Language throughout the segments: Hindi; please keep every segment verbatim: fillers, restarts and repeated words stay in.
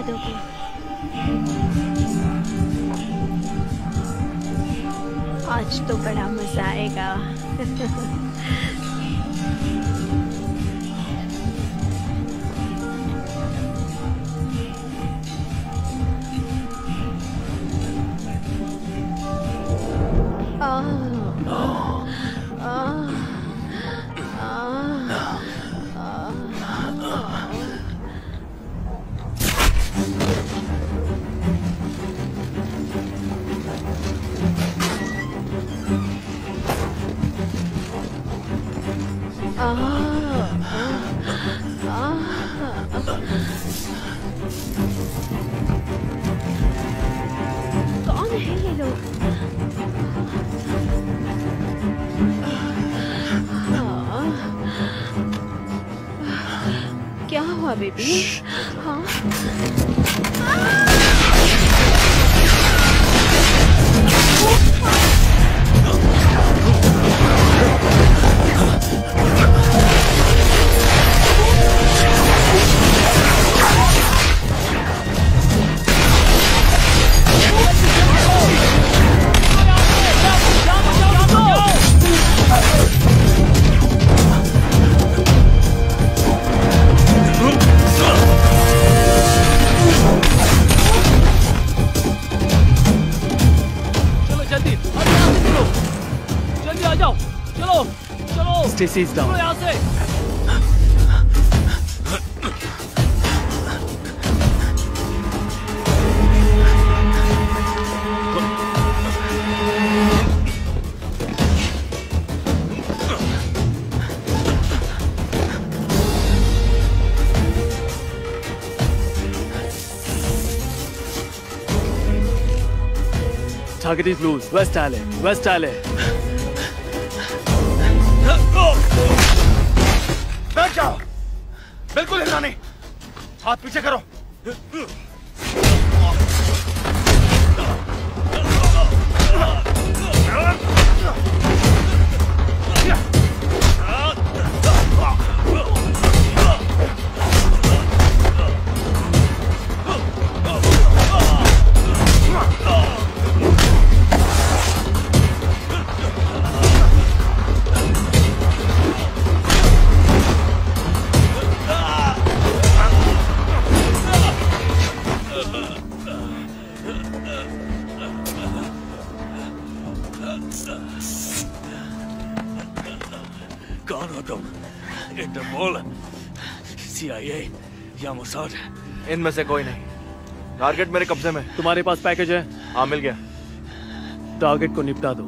दोगे? आज तो बड़ा मजा आएगा। कौन है ये लोग? क्या हुआ बेबी? हाँ Stacy is down. Target is loose. West Alley. West Alley. बैठ जाओ, बिल्कुल हिलना नहीं, हाथ पीछे करो। कौन हो तुम? इंटरपोल, सीआईए या मोसाद? इनमें से कोई नहीं। टारगेट मेरे कब्जे में। तुम्हारे पास पैकेज है? हाँ मिल गया। टारगेट को निपटा दो।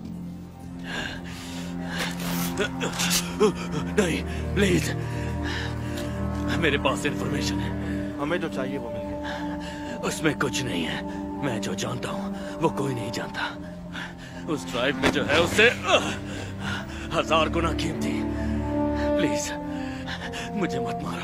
नहीं प्लीज, मेरे पास इंफॉर्मेशन है। हमें जो चाहिए वो मिल गया। उसमें कुछ नहीं है। मैं जो जानता हूँ वो कोई नहीं जानता। उस ड्राइव में जो है उससे हजार गुना कीमती। प्लीज मुझे मत मारो।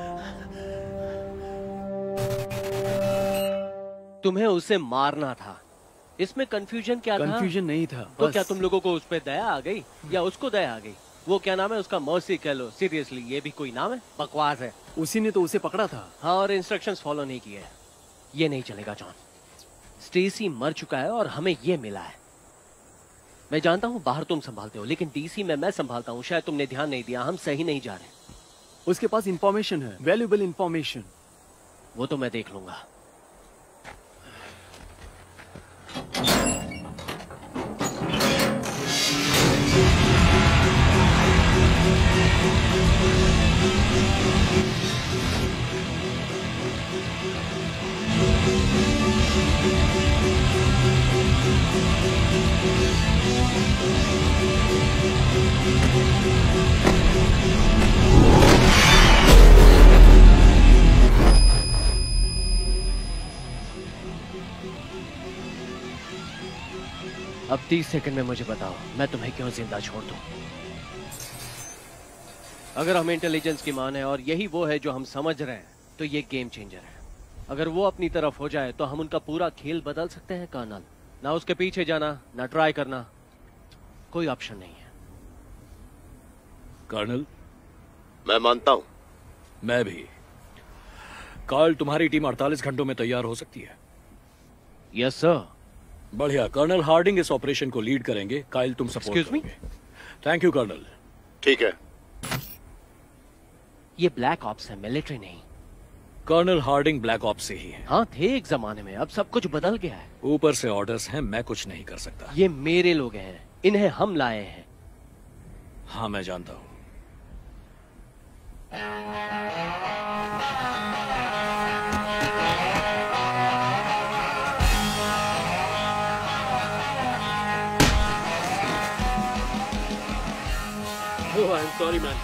तुम्हें उसे मारना था, इसमें कंफ्यूजन क्या था? कंफ्यूजन नहीं था। तो क्या तुम लोगों को उस पे दया आ गई या उसको दया आ गई? वो क्या नाम है उसका? मर्सी कह लो। सीरियसली ये भी कोई नाम है? बकवास है। उसी ने तो उसे पकड़ा था। हाँ, और इंस्ट्रक्शंस फॉलो नहीं किए। ये नहीं चलेगा जॉन। स्टेसी मर चुका है और हमें ये मिला है। मैं जानता हूँ बाहर तुम संभालते हो, लेकिन डीसी में मैं संभालता हूँ। शायद तुमने ध्यान नहीं दिया, हम सही नहीं जा रहे। उसके पास इंफॉर्मेशन है, वैल्यूएबल इंफॉर्मेशन। वो तो मैं देख लूंगा। अब तीस सेकंड में मुझे बताओ, मैं तुम्हें क्यों जिंदा छोड़ दूं? अगर हम इंटेलिजेंस की माने और यही वो है जो हम समझ रहे हैं, तो ये गेम चेंजर है। अगर वो अपनी तरफ हो जाए तो हम उनका पूरा खेल बदल सकते हैं कर्नल। ना उसके पीछे जाना, ना ट्राई करना, कोई ऑप्शन नहीं है। कर्नल, मैं मानता हूं। मैं भी। कार्ल, तुम्हारी टीम अड़तालीस घंटों में तैयार हो सकती है। Yes sir. बढ़िया। कर्नल हार्डिंग इस ऑपरेशन को लीड करेंगे, काइल तुम सपोर्ट Excuse me? करोगे। Thank you colonel. ठीक है। ये ब्लैक ऑप्स है, मिलिट्री नहीं। कर्नल हार्डिंग ब्लैक ऑप्स से ही है। हाँ थे एक जमाने में, अब सब कुछ बदल गया है। ऊपर से ऑर्डर्स हैं, मैं कुछ नहीं कर सकता। ये मेरे लोग हैं, इन्हें हम लाए हैं। हाँ मैं जानता हूँ। Oh, I'm sorry, man.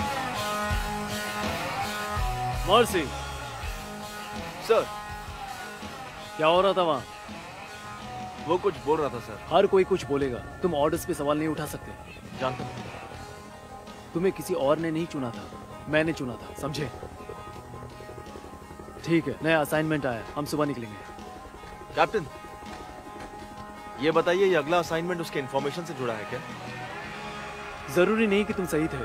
Mercy, sir, क्या हो रहा था वहाँ? वो कुछ बोल रहा था सर। हर कोई कुछ बोलेगा, तुम ऑर्डर्स पे सवाल नहीं उठा सकते। जानता हूँ। तुम्हें किसी और ने नहीं चुना था, मैंने चुना था, समझे? ठीक है, नया असाइनमेंट आया, हम सुबह निकलेंगे। कैप्टन, ये बताइए, ये अगला असाइनमेंट उसके इंफॉर्मेशन से जुड़ा है क्या? जरूरी नहीं कि तुम सही थे।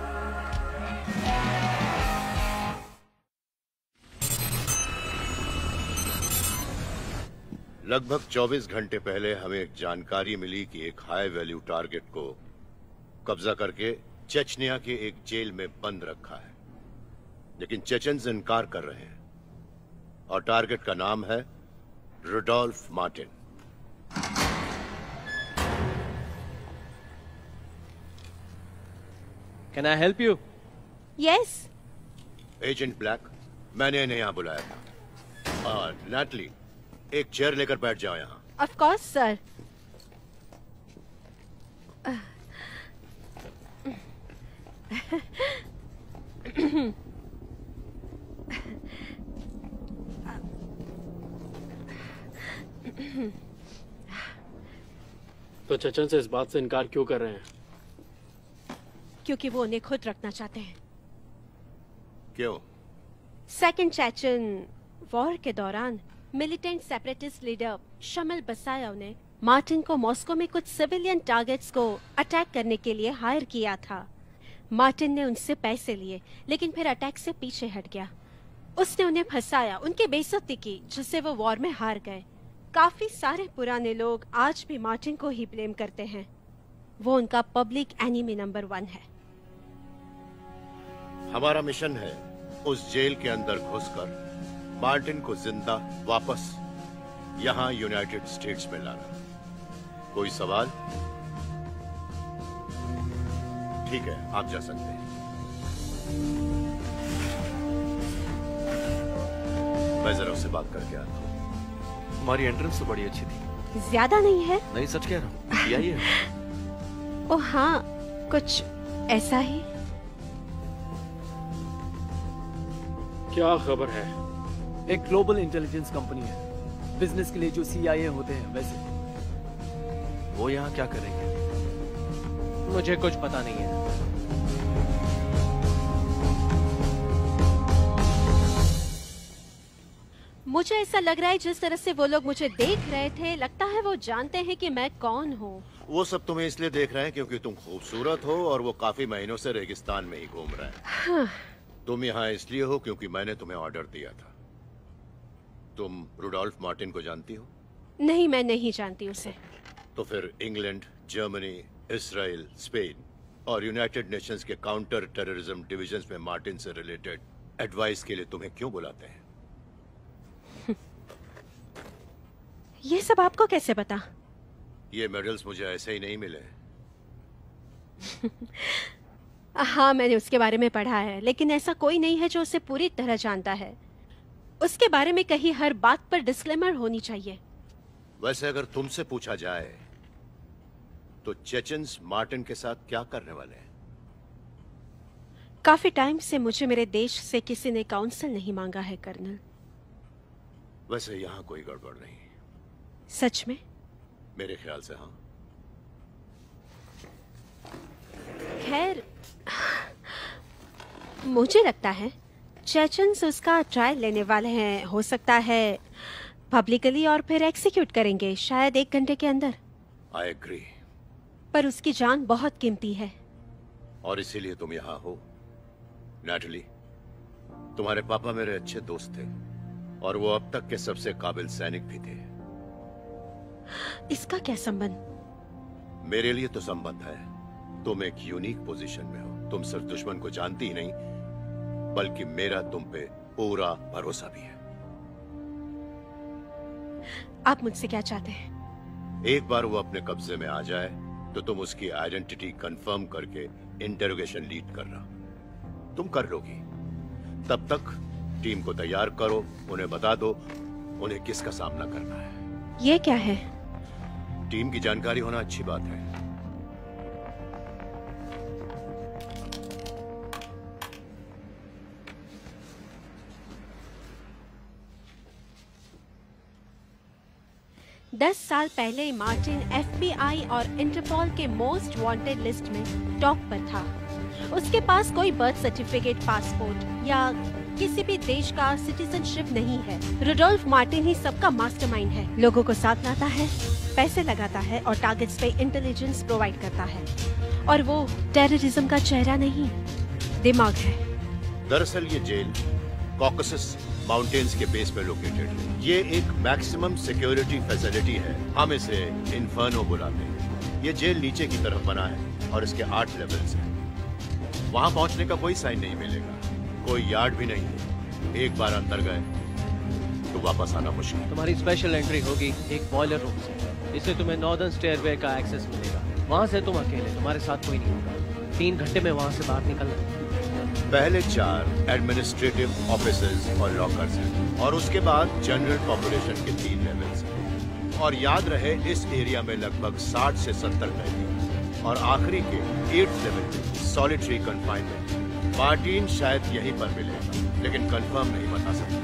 लगभग चौबीस घंटे पहले हमें एक जानकारी मिली कि एक हाई वैल्यू टारगेट को कब्जा करके चेचनिया के एक जेल में बंद रखा है, लेकिन चेचन्स इनकार कर रहे हैं और टारगेट का नाम है Rudolf Martin. Can I help you? Yes. Agent Black, मैंने इन्हें यहाँ बुलाया था। और नैटली, एक चेयर लेकर बैठ जाओ यहाँ। Of course sir. तो चचन से इस बात से इनकार क्यों कर रहे हैं? क्योंकि वो उन्हें खुद रखना चाहते हैं। क्यों? सेकंड चेचन वॉर के दौरान militant separatist leader Shamil Basayev ने मार्टिन को मॉस्को में कुछ सिविलियन टारगेट्स को अटैक करने के लिए हायर किया था। मार्टिन ने उनसे पैसे लिए, लेकिन फिर अटैक से पीछे हट गया। उसने उन्हें फंसाया, उनकी बेइज्जती की, जिससे वो वॉर में हार गए। काफी सारे पुराने लोग आज भी मार्टिन को ही ब्लेम करते हैं। वो उनका पब्लिक एनिमी नंबर वन है। हमारा मिशन है उस जेल के अंदर घुसकर मार्टिन को जिंदा वापस यहां यूनाइटेड स्टेट्स में लाना। कोई सवाल? ठीक है, आप जा सकते हैं। मैं जरा उससे बात करके आता हूँ। हमारी एंट्रेंस तो बड़ी अच्छी थी। ज्यादा नहीं है? नहीं, सच कह रहा हूँ। यही है। ओ हाँ, कुछ ऐसा ही। क्या खबर है? एक ग्लोबल इंटेलिजेंस कंपनी है, बिजनेस के लिए जो सी आई ए होते हैं वैसे। वो यहाँ क्या करेंगे? मुझे कुछ पता नहीं है। मुझे ऐसा लग रहा है जिस तरह से वो लोग मुझे देख रहे थे, लगता है वो जानते हैं कि मैं कौन हूँ। वो सब तुम्हें इसलिए देख रहे हैं क्योंकि तुम खूबसूरत हो और वो काफी महीनों से रेगिस्तान में ही घूम रहे हैं। हाँ। तुम यहाँ इसलिए हो क्योंकि मैंने तुम्हें ऑर्डर दिया था। तुम रुडोल्फ मार्टिन को जानती हो? नहीं, मैं नहीं जानती उसे। तो फिर इंग्लैंड, जर्मनी, इसराइल, स्पेन और यूनाइटेड नेशंस के काउंटर टेररिज्म डिविजन्स में मार्टिन से रिलेटेड एडवाइस के लिए तुम्हें क्यों बुलाते हैं? ये सब आपको कैसे पता? ये मेडल्स मुझे ऐसे ही नहीं मिले। हाँ, मैंने उसके बारे में पढ़ा है, लेकिन ऐसा कोई नहीं है जो उसे पूरी तरह जानता है। उसके बारे में कहीं हर बात पर डिस्क्लेमर होनी चाहिए। वैसे अगर तुमसे पूछा जाए तो चेचन्स मार्टिन के साथ क्या करने वाले हैं? काफी टाइम से मुझे मेरे देश से किसी ने काउंसिल नहीं मांगा है कर्नल। वैसे यहाँ कोई गड़बड़ नहीं। सच में? मेरे ख्याल से हाँ। खैर, मुझे लगता है चेचन्स उसका ट्रायल लेने वाले हैं। हो सकता है पब्लिकली और फिर एक्सिक्यूट करेंगे, शायद एक घंटे के अंदर। I agree. पर उसकी जान बहुत कीमती है। और इसीलिए तुम यहाँ हो, नैटली। तुम्हारे पापा मेरे अच्छे दोस्त थे और वो अब तक के सबसे काबिल सैनिक भी थे। इसका क्या संबंध? मेरे लिए तो संबंध है। तुम एक यूनिक पोजीशन में हो। तुम सिर्फ दुश्मन को जानती ही नहीं, बल्कि मेरा तुम पे पूरा भरोसा भी है। आप मुझसे क्या चाहते हैं? एक बार वो अपने कब्जे में आ जाए तो तुम उसकी आइडेंटिटी कंफर्म करके इंटरोगेशन लीड करना। तुम कर लोगी। तब तक टीम को तैयार करो, उन्हें बता दो उन्हें किसका सामना करना है। ये क्या है? टीम की जानकारी होना अच्छी बात है। दस साल पहले मार्टिन एफ बी आई और इंटरपोल के मोस्ट वांटेड लिस्ट में टॉप पर था। उसके पास कोई बर्थ सर्टिफिकेट, पासपोर्ट या किसी भी देश का सिटीजनशिप नहीं है। रुडोल्फ मार्टिन ही सबका मास्टरमाइंड है। लोगों को साथ लाता है, पैसे लगाता है और टारगेट्स पे इंटेलिजेंस प्रोवाइड करता है। और वो टेररिज्म का चेहरा नहीं, दिमाग है। दरअसल ये जेल कॉकसस माउंटेन्स के बेस पे लोकेटेड है। ये एक मैक्सिमम सिक्योरिटी फैसिलिटी है। हम इसे इन्फर्नो बुलाते हैं। ये जेल नीचे की तरफ बना है और इसके आठ लेवल्स हैं। वहां पहुंचने का कोई साइन नहीं मिलेगा, कोई यार्ड भी नहीं। एक बार अंदर गए तो वापस आना मुश्किल। तुम्हारी स्पेशल एंट्री होगी एक बॉयलर रूम से। इससे तुम्हें नॉर्दर्न स्टेयरवे का एक्सेस मिलेगा। वहाँ से तुम अकेले, तुम्हारे साथ कोई नहीं होगा। तीन घंटे में वहाँ से बाहर निकलना। पहले चार एडमिनिस्ट्रेटिव ऑफिसर्स और लॉकर्स हैं और उसके बाद जनरल पॉपुलेशन के तीन लेवल्स हैं। और याद रहे इस एरिया में लगभग साठ से सत्तर कैदी और आखिरी के एट्थ लेवल में सॉलिटरी कन्फाइनमेंट। मार्टिन शायद यहीं पर मिलेगा, लेकिन कंफर्म नहीं बता सकता।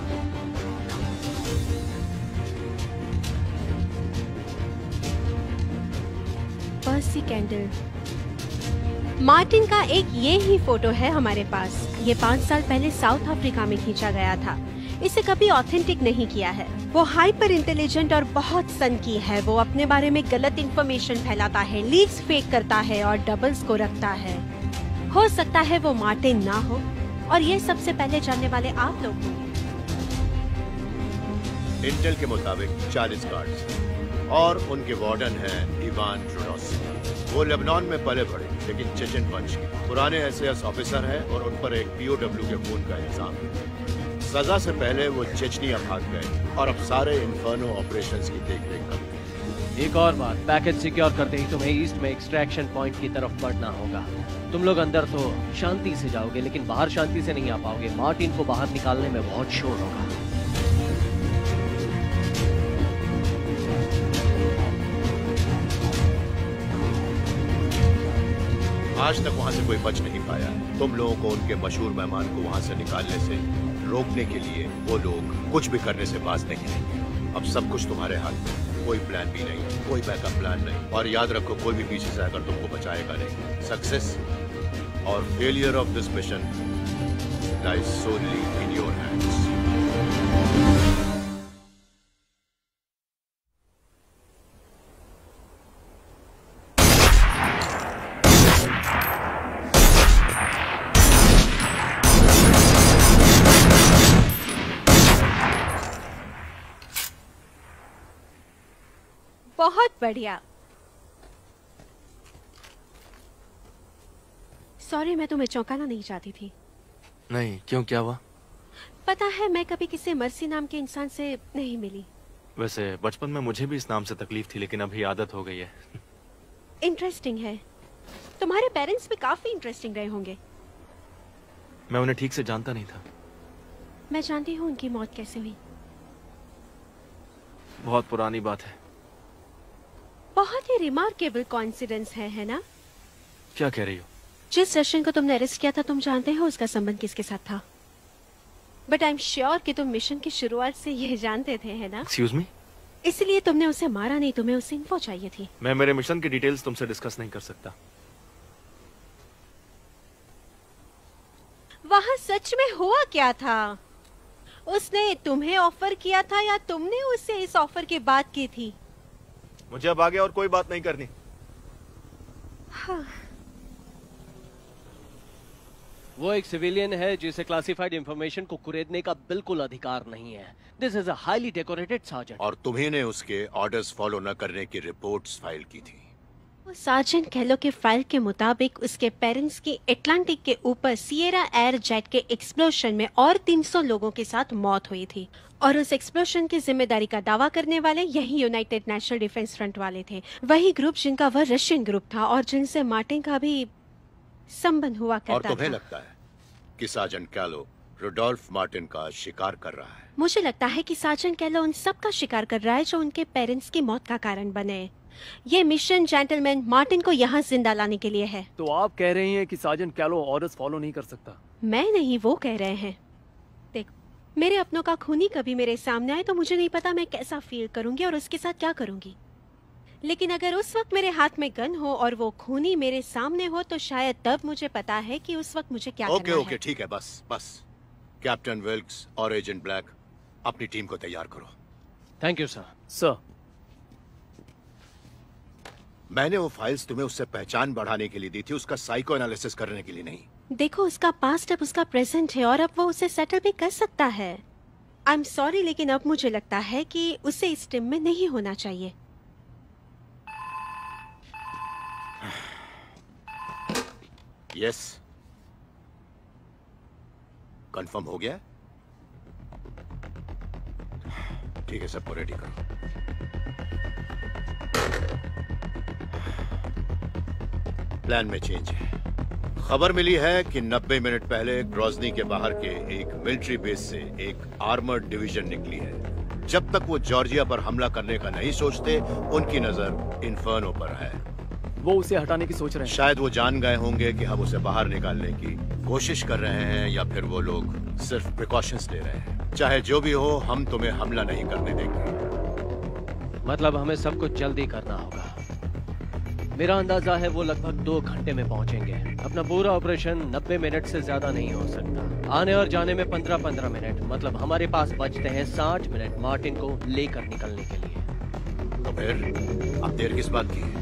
पर्सी कैंडल। मार्टिन का एक ये ही फोटो है हमारे पास। ये पाँच साल पहले साउथ अफ्रीका में खींचा गया था। इसे कभी ऑथेंटिक नहीं किया है। वो हाइपर इंटेलिजेंट और बहुत सनकी है। वो अपने बारे में गलत इंफॉर्मेशन फैलाता है, लीड्स फेक करता है और डबल्स को रखता है। हो सकता है वो मार्टिन ना हो और ये सबसे पहले जानने वाले आप लोग होंगे। इंटेल के मुताबिक चालीस गार्ड्स और उनके वार्डन हैं इवान ट्रोडोस। वो लेबनान में पले बढ़े, लेकिन चेचन वंश के पुराने एसएस ऑफिसर हैं और उन पर एक पीओडब्ल्यू के खून का इल्जाम है। सजा से पहले वो चेचनिया भाग गए और अब सारे इन्फर्नो ऑपरेशंस की देखरेख करते हैं। एक और बात, पैकेज सिक्योर करते ही तुम्हें ईस्ट में एक्सट्रैक्शन पॉइंट की तरफ बढ़ना होगा। तुम लोग अंदर तो शांति से जाओगे, लेकिन बाहर शांति से नहीं आ पाओगे। मार्टिन को बाहर निकालने में बहुत शोर होगा। आज तक वहां से कोई बच नहीं पाया। तुम लोगों को उनके मशहूर मेहमान को वहां से निकालने से रोकने के लिए वो लोग कुछ भी करने से बाज नहीं आएंगे। अब सब कुछ तुम्हारे हाथ में। कोई प्लान भी नहीं, कोई बैकअप प्लान नहीं। और याद रखो, कोई भी पीछे से आकर तुमको बचाएगा नहीं। सक्सेस और failure of this mission lies solely in your hands. बहुत बढ़िया। सॉरी, मैं तुम्हें चौंकाना नहीं चाहती थी। नहीं, क्यों, क्या हुआ? पता है, मैं कभी किसी मर्सी नाम के इंसान से नहीं मिली। वैसे बचपन में मुझे भी इस नाम से तकलीफ थी, लेकिन अभी आदत हो गई है। इंटरेस्टिंग है। तुम्हारे पेरेंट्स भी काफी इंटरेस्टिंग रहे होंगे। मैं उन्हें ठीक से जानता नहीं था। मैं जानती हूँ उनकी मौत कैसे हुई। बहुत पुरानी बात है। बहुत ही रिमार्केबल कोइंसिडेंस है, है ना? क्या कह रही हो? जिस रशियन को तुमने अरेस्ट किया था, तुम जानते हो उसका संबंध किसके साथ था? बट आई एम श्योर कि तुम मिशन की शुरुआत से यह जानते थे, है ना? Excuse me? इसलिए तुमने उसे मारा नहीं, तुम्हें उससे इन्फो चाहिए थी। मैं मेरे मिशन की डिटेल्स तुमसे डिस्कस नहीं कर सकता। वहाँ सच में हुआ क्या था? उसने तुम्हें ऑफर किया था या तुमने उससे इस ऑफर की बात की थी? मुझे अब आगे और कोई बात नहीं करनी। हाँ। वो एक सिविलियन है जिसे क्लासिफाइड इंफॉर्मेशन को कुरेदने का बिल्कुल अधिकार नहीं है। This is a highly decorated sergeant. और तुम्ही ने उसके ऑर्डर्स फॉलो न करने की रिपोर्ट्स फाइल की थी। सार्जेंट कैलो के फाइल के मुताबिक उसके पेरेंट्स की अटलांटिक के ऊपर सिएरा एयर जेट के एक्सप्लोशन में और तीन सौ लोगों के साथ मौत हुई थी, और उस एक्सप्लोशन की जिम्मेदारी का दावा करने वाले यही यूनाइटेड नेशनल डिफेंस फ्रंट वाले थे, वही ग्रुप जिनका वह रशियन ग्रुप था और जिनसे मार्टिन का भी संबंध हुआ करता था। और तुम्हें लगता है कि सार्जेंट कैलो रुडोल्फ मार्टिन का शिकार कर रहा है? मुझे लगता है कि सार्जेंट कैलो उन सब का शिकार कर रहा है जो उनके पेरेंट्स की मौत का कारण बने। ये मिशन जेंटलमैन मार्टिन को यहाँ जिंदा लाने के लिए है। तो आप कह रहे हैं कि सार्जेंट कैलो ऑर्डर्स फॉलो नहीं कर सकता? मैं नहीं, वो कह रहे हैं। देख, मेरे अपनों का खूनी कभी मेरे सामने आए तो मुझे नहीं पता मैं कैसा फील करूंगी और उसके साथ क्या करूंगी, लेकिन अगर उस वक्त मेरे हाथ में गन हो और वो खूनी मेरे सामने हो तो शायद तब मुझे पता है कि उस वक्त मुझे क्या ओके, करना ओके, है। ठीक है, बस बस कैप्टन विल्क्स और एजेंट ब्लैक अपनी टीम को तैयार करो। Thank you sir. सर, मैंने वो फाइल्स तुम्हें उससे पहचान बढ़ाने के लिए दी थी, उसका साइको एनालिसिस करने के लिए नहीं। देखो, उसका पास्ट अब उसका प्रेजेंट है और अब वो उसे सेटल भी कर सकता है। आई एम सॉरी, लेकिन अब मुझे लगता है कि उसे इस टीम में नहीं होना चाहिए। यस, कंफर्म हो गया? ठीक है, सबको रेडी करो। प्लान में चेंज है। खबर मिली है कि नब्बे मिनट पहले ग्रोजनी के बाहर के एक मिलिट्री बेस से एक आर्मर्ड डिवीजन निकली है। जब तक वो जॉर्जिया पर हमला करने का नहीं सोचते, उनकी नजर इन्फर्नो पर है। वो उसे हटाने की सोच रहे हैं। शायद वो जान गए होंगे कि हम उसे बाहर निकालने की कोशिश कर रहे हैं, या फिर वो लोग सिर्फ प्रिकॉशंस ले रहे हैं। चाहे जो भी हो, हम तुम्हें हमला नहीं करने देंगे। मतलब हमें सब कुछ जल्दी करना होगा। मेरा अंदाजा है वो लगभग दो घंटे में पहुंचेंगे। अपना पूरा ऑपरेशन नब्बे मिनट से ज्यादा नहीं हो सकता। आने और जाने में पंद्रह पंद्रह मिनट, मतलब हमारे पास बचते हैं साठ मिनट मार्टिन को लेकर निकलने के लिए। तो फिर अब देर किस बात की है?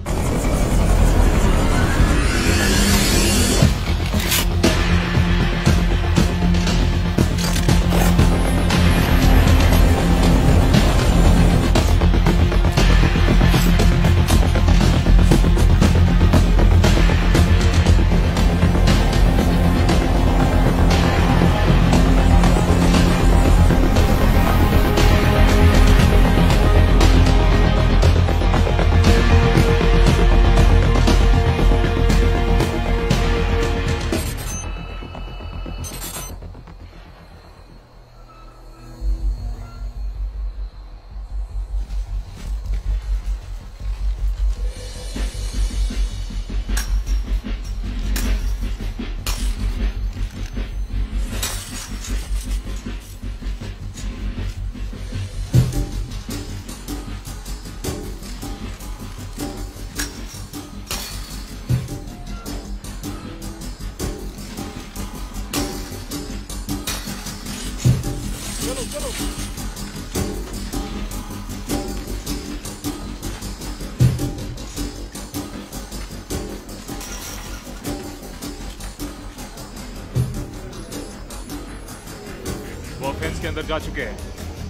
वो फेंस के अंदर जा चुके हैं।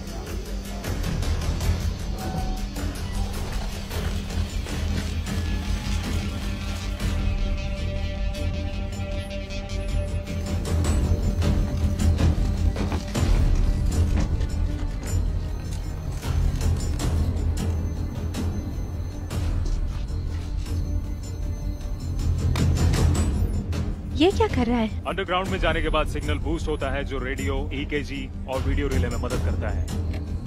ये क्या कर रहा है? अंडरग्राउंड में जाने के बाद सिग्नल बूस्ट होता है जो रेडियो, ईकेजी और वीडियो रिले में मदद करता है।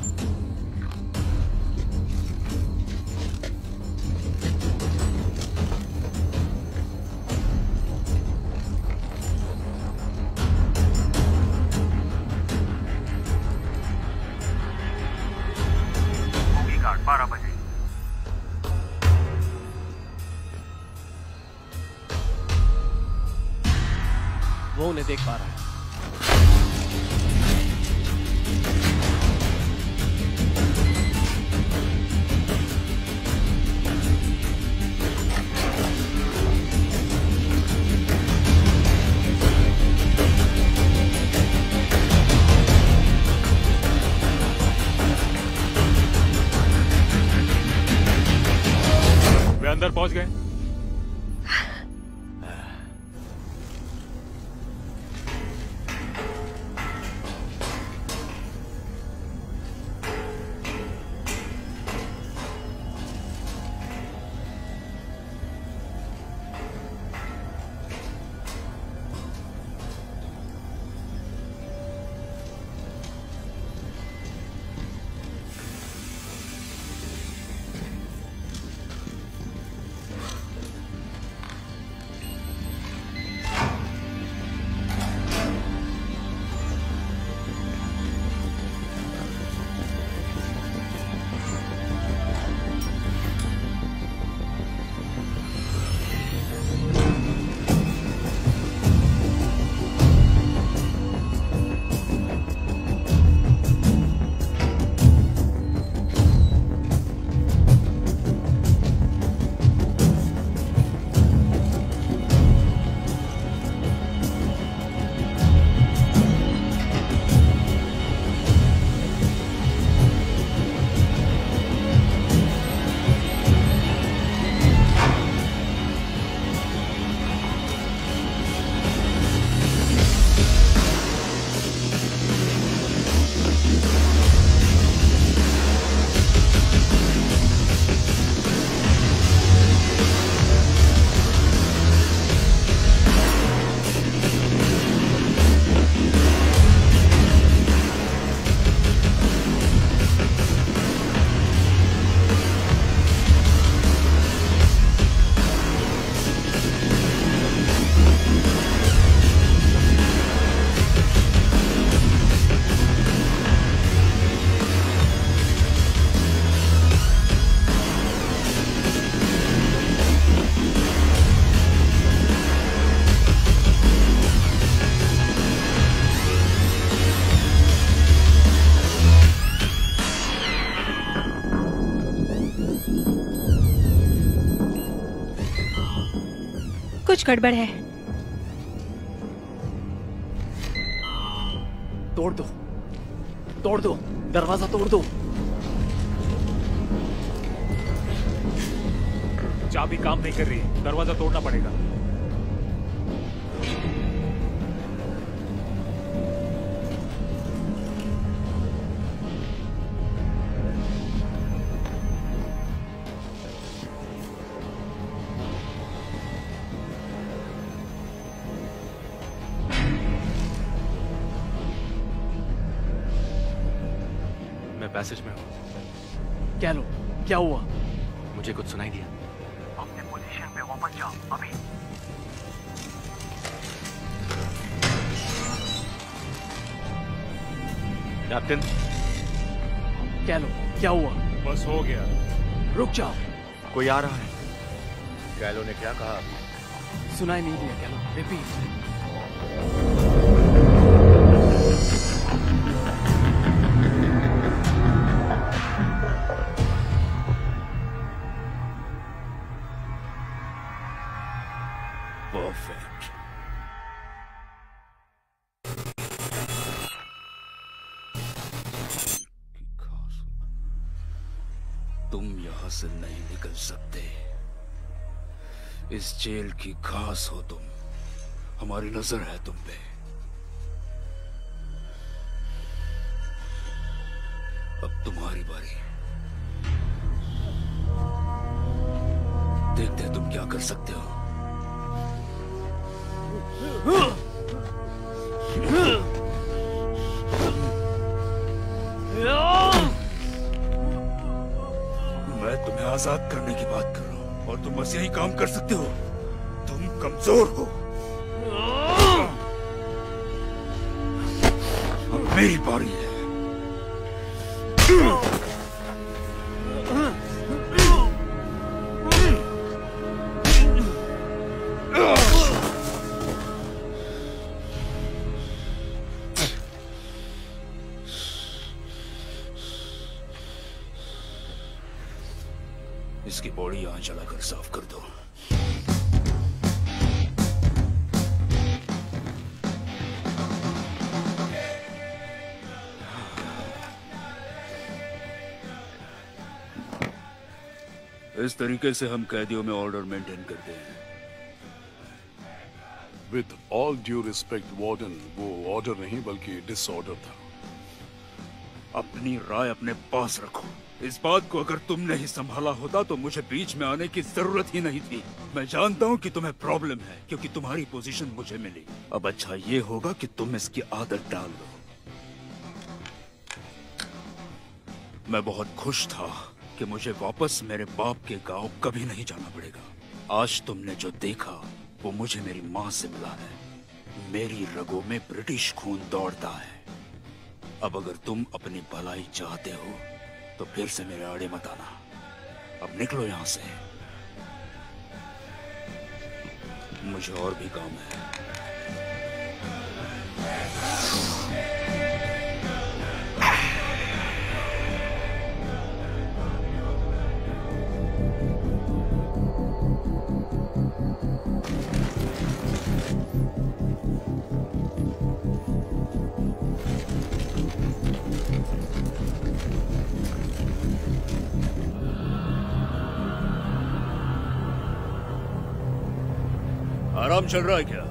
बारह बजे वो उन्हें देख पा रहा है। कुछ गड़बड़ है। तोड़ दो, तोड़ दो, दरवाजा तोड़ दो। चाबी काम नहीं कर रही, दरवाजा तोड़ना पड़ेगा। मैं पैसेज में हूं। क्या लो, क्या हुआ? मुझे कुछ सुनाई दिया। अपने पोजीशन पे वापस जाओ अभी। कैप्टन, क्या लो, क्या हुआ? बस हो गया। रुक जाओ, कोई आ रहा है। कैलो ने क्या कहा? सुनाई नहीं दिया। क्या लो, रिपीट। परफेक्ट। तुम यहां से नहीं निकल सकते। इस जेल की घास हो तुम। हमारी नजर है तुम पे। अब तुम्हारी बारी। देखते तुम क्या कर सकते हो। मैं तुम्हें आजाद करने की बात कर रहा हूं और तुम बस यही काम कर सकते हो। तुम कमजोर हो। अब मेरी बारी है। इसकी बॉडी यहां चलाकर साफ कर दो। इस तरीके से हम कैदियों में ऑर्डर मेंटेन करते हैं। With all due respect warden, वो ऑर्डर नहीं बल्कि डिसऑर्डर था। अपनी राय अपने पास रखो। इस बात को अगर तुमने ही संभाला होता तो मुझे बीच में आने की जरूरत ही नहीं थी। मैं जानता हूँ कि तुम्हें प्रॉब्लम है क्योंकि तुम्हारी पोजीशन मुझे मिली। अब अच्छा ये होगा कि तुम इसकी आदत डाल दो। मैं बहुत खुश था कि मुझे वापस मेरे बाप के गांव कभी नहीं जाना पड़ेगा। आज तुमने जो देखा वो मुझे मेरी माँ से मिला है। मेरी रगों में ब्रिटिश खून दौड़ता है। अब अगर तुम अपनी भलाई चाहते हो तो फिर से मेरे आड़े मत आना। अब निकलो यहां से। मुझे और भी काम है। आराम चल रहा है क्या?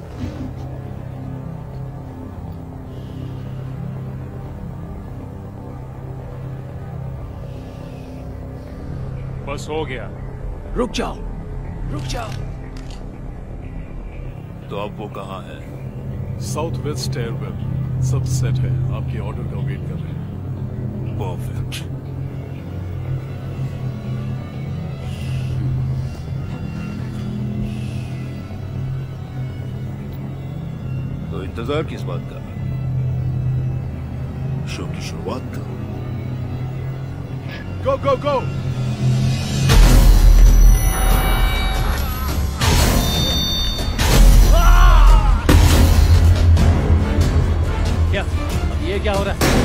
बस हो गया। रुक जाओ, रुक जाओ। तो अब वो कहाँ है? साउथ वेस्ट स्टेयरवेल, सब सेट है। आपके ऑर्डर का वेट कर रहे हैं। परफेक्ट। तो इंतजार किस बात का? शो की शुरुआत करो। गो गो गो। क्या अब ये क्या हो रहा है?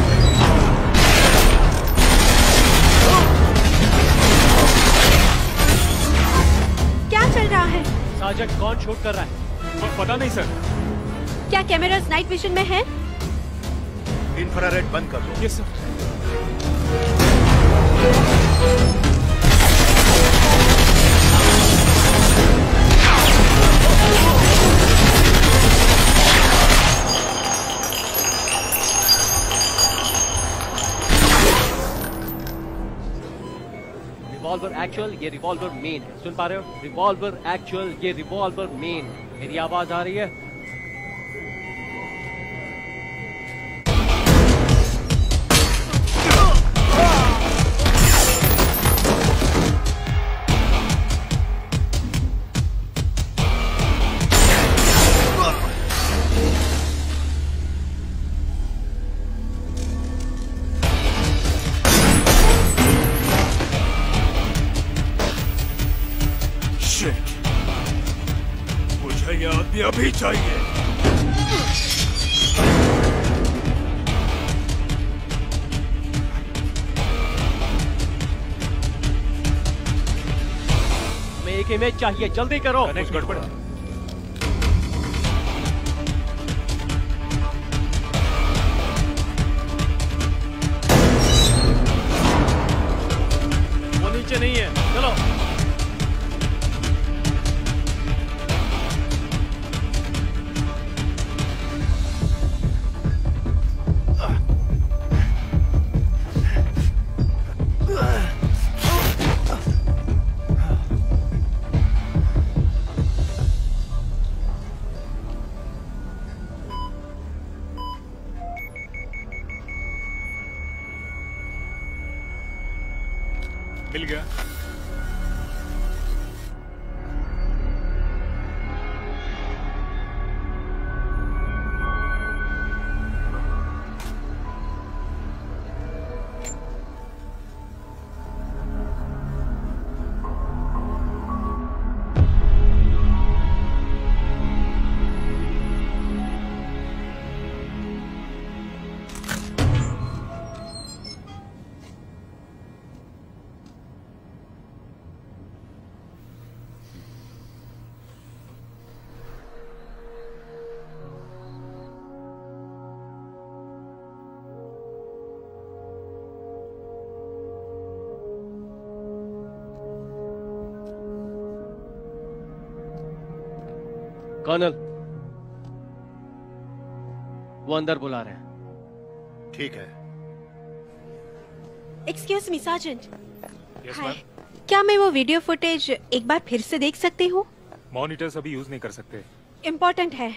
क्या चल रहा है? साजन कौन कौन शूट कर रहा है? पता नहीं सर। क्या कैमरास नाइट विजन में है? इंफ्रारेड बंद कर दो। Yes sir. रिवॉल्वर एक्चुअल, ये रिवॉल्वर मेन है। सुन पा रहे हो? रिवॉल्वर एक्चुअल, ये रिवॉल्वर मेन। मेरी आवाज आ रही है? अभी चाहिए। हमें एक इमेज चाहिए, जल्दी करो। कुछ गड़बड़ है। वो नीचे नहीं है, चलो। मिल गया। कर्नल, वो अंदर बुला रहे हैं। ठीक है। Excuse me sergeant. Yes hi, ma'am. क्या मैं वो वीडियो फुटेज एक बार फिर से देख सकती हूँ? मॉनिटर्स अभी यूज नहीं कर सकते। इम्पोर्टेंट है।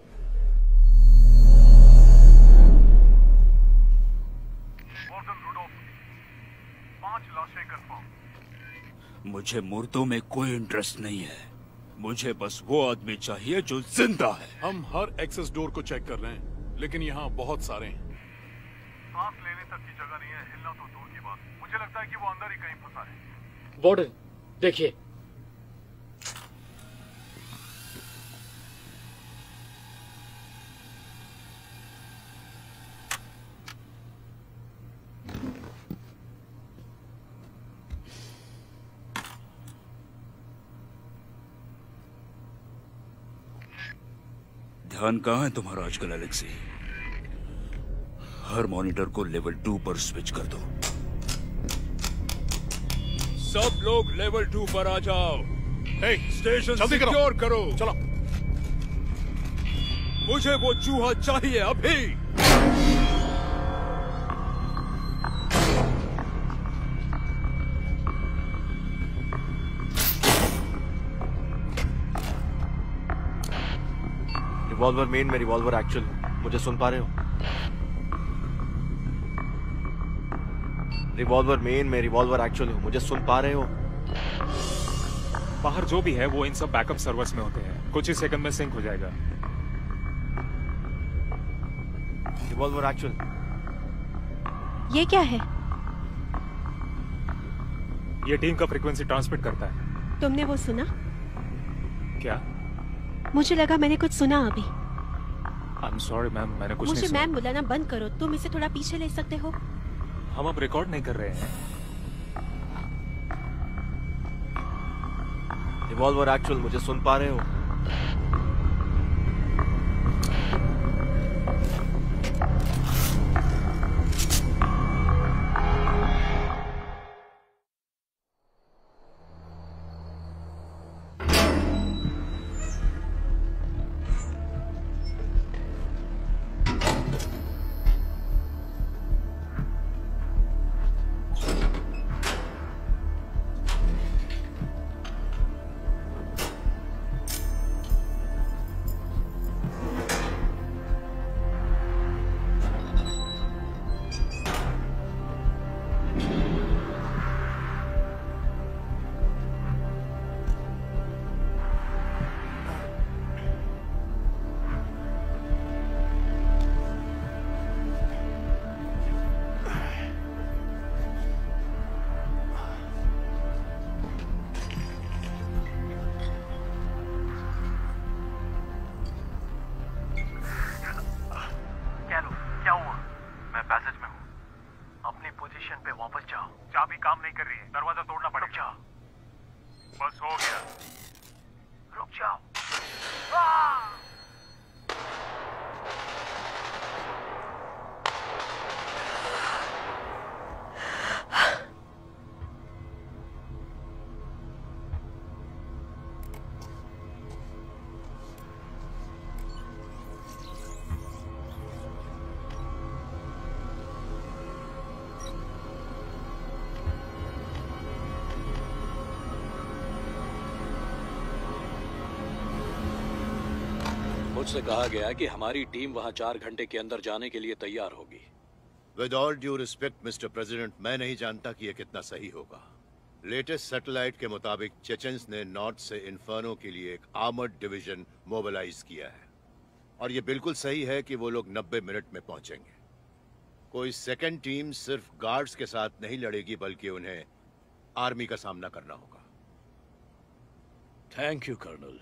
मुझे मुर्दों में कोई इंटरेस्ट नहीं है। मुझे बस वो आदमी चाहिए जो जिंदा है। हम हर एक्सेस डोर को चेक कर रहे हैं, लेकिन यहाँ बहुत सारे हैं। सांस लेने तक की जगह नहीं है, हिलना तो दूर की बात। मुझे लगता है कि वो अंदर ही कहीं फंसा है। वार्डन, देखिए। ध्यान कहाँ है तुम्हारा आजकल एलेक्सी? हर मॉनिटर को लेवल टू पर स्विच कर दो। सब लोग लेवल टू पर आ जाओ। हे, स्टेशन जल्दी करो। सिक्योर करो। चलो। मुझे वो चूहा चाहिए अभी। रिवॉल्वर मेन में रिवॉल्वर एक्चुअल। मुझे सुन पा रहे हो? रिवॉल्वर मेन में रिवॉल्वर एक्चुअल हो। मुझे सुन पा रहे हो? बाहर जो भी है वो इन सब बैकअप सर्वर्स में होते हैं। कुछ ही सेकंड में सिंक हो जाएगा। Revolver actual. ये क्या है? ये टीम का फ्रीक्वेंसी ट्रांसमिट करता है। तुमने वो सुना? क्या? मुझे लगा मैंने कुछ सुना अभी। आई एम सॉरी मैम, मैंने कुछ मुझे नहीं सुना। मैम बुलाना बंद करो। तुम इसे थोड़ा पीछे ले सकते हो? हम अब रिकॉर्ड नहीं कर रहे हैं। Revolver actual. मुझे सुन पा रहे हो? मुझसे कहा गया कि हमारी टीम वहां चार घंटे के अंदर जाने के लिए तैयार होगी। With all due respect mister president, मैं नहीं जानता कि यह कितना सही होगा। लेटेस्ट सैटेलाइट के मुताबिक चेचन्स ने नॉर्थ से इन्फर्नो के लिए एक आर्मर्ड डिवीजन मोबिलाइज किया है और यह बिल्कुल सही है कि वो लोग नब्बे मिनट में पहुंचेंगे। कोई सेकंड टीम सिर्फ गार्ड्स के साथ नहीं लड़ेगी बल्कि उन्हें आर्मी का सामना करना होगा। Thank you colonel.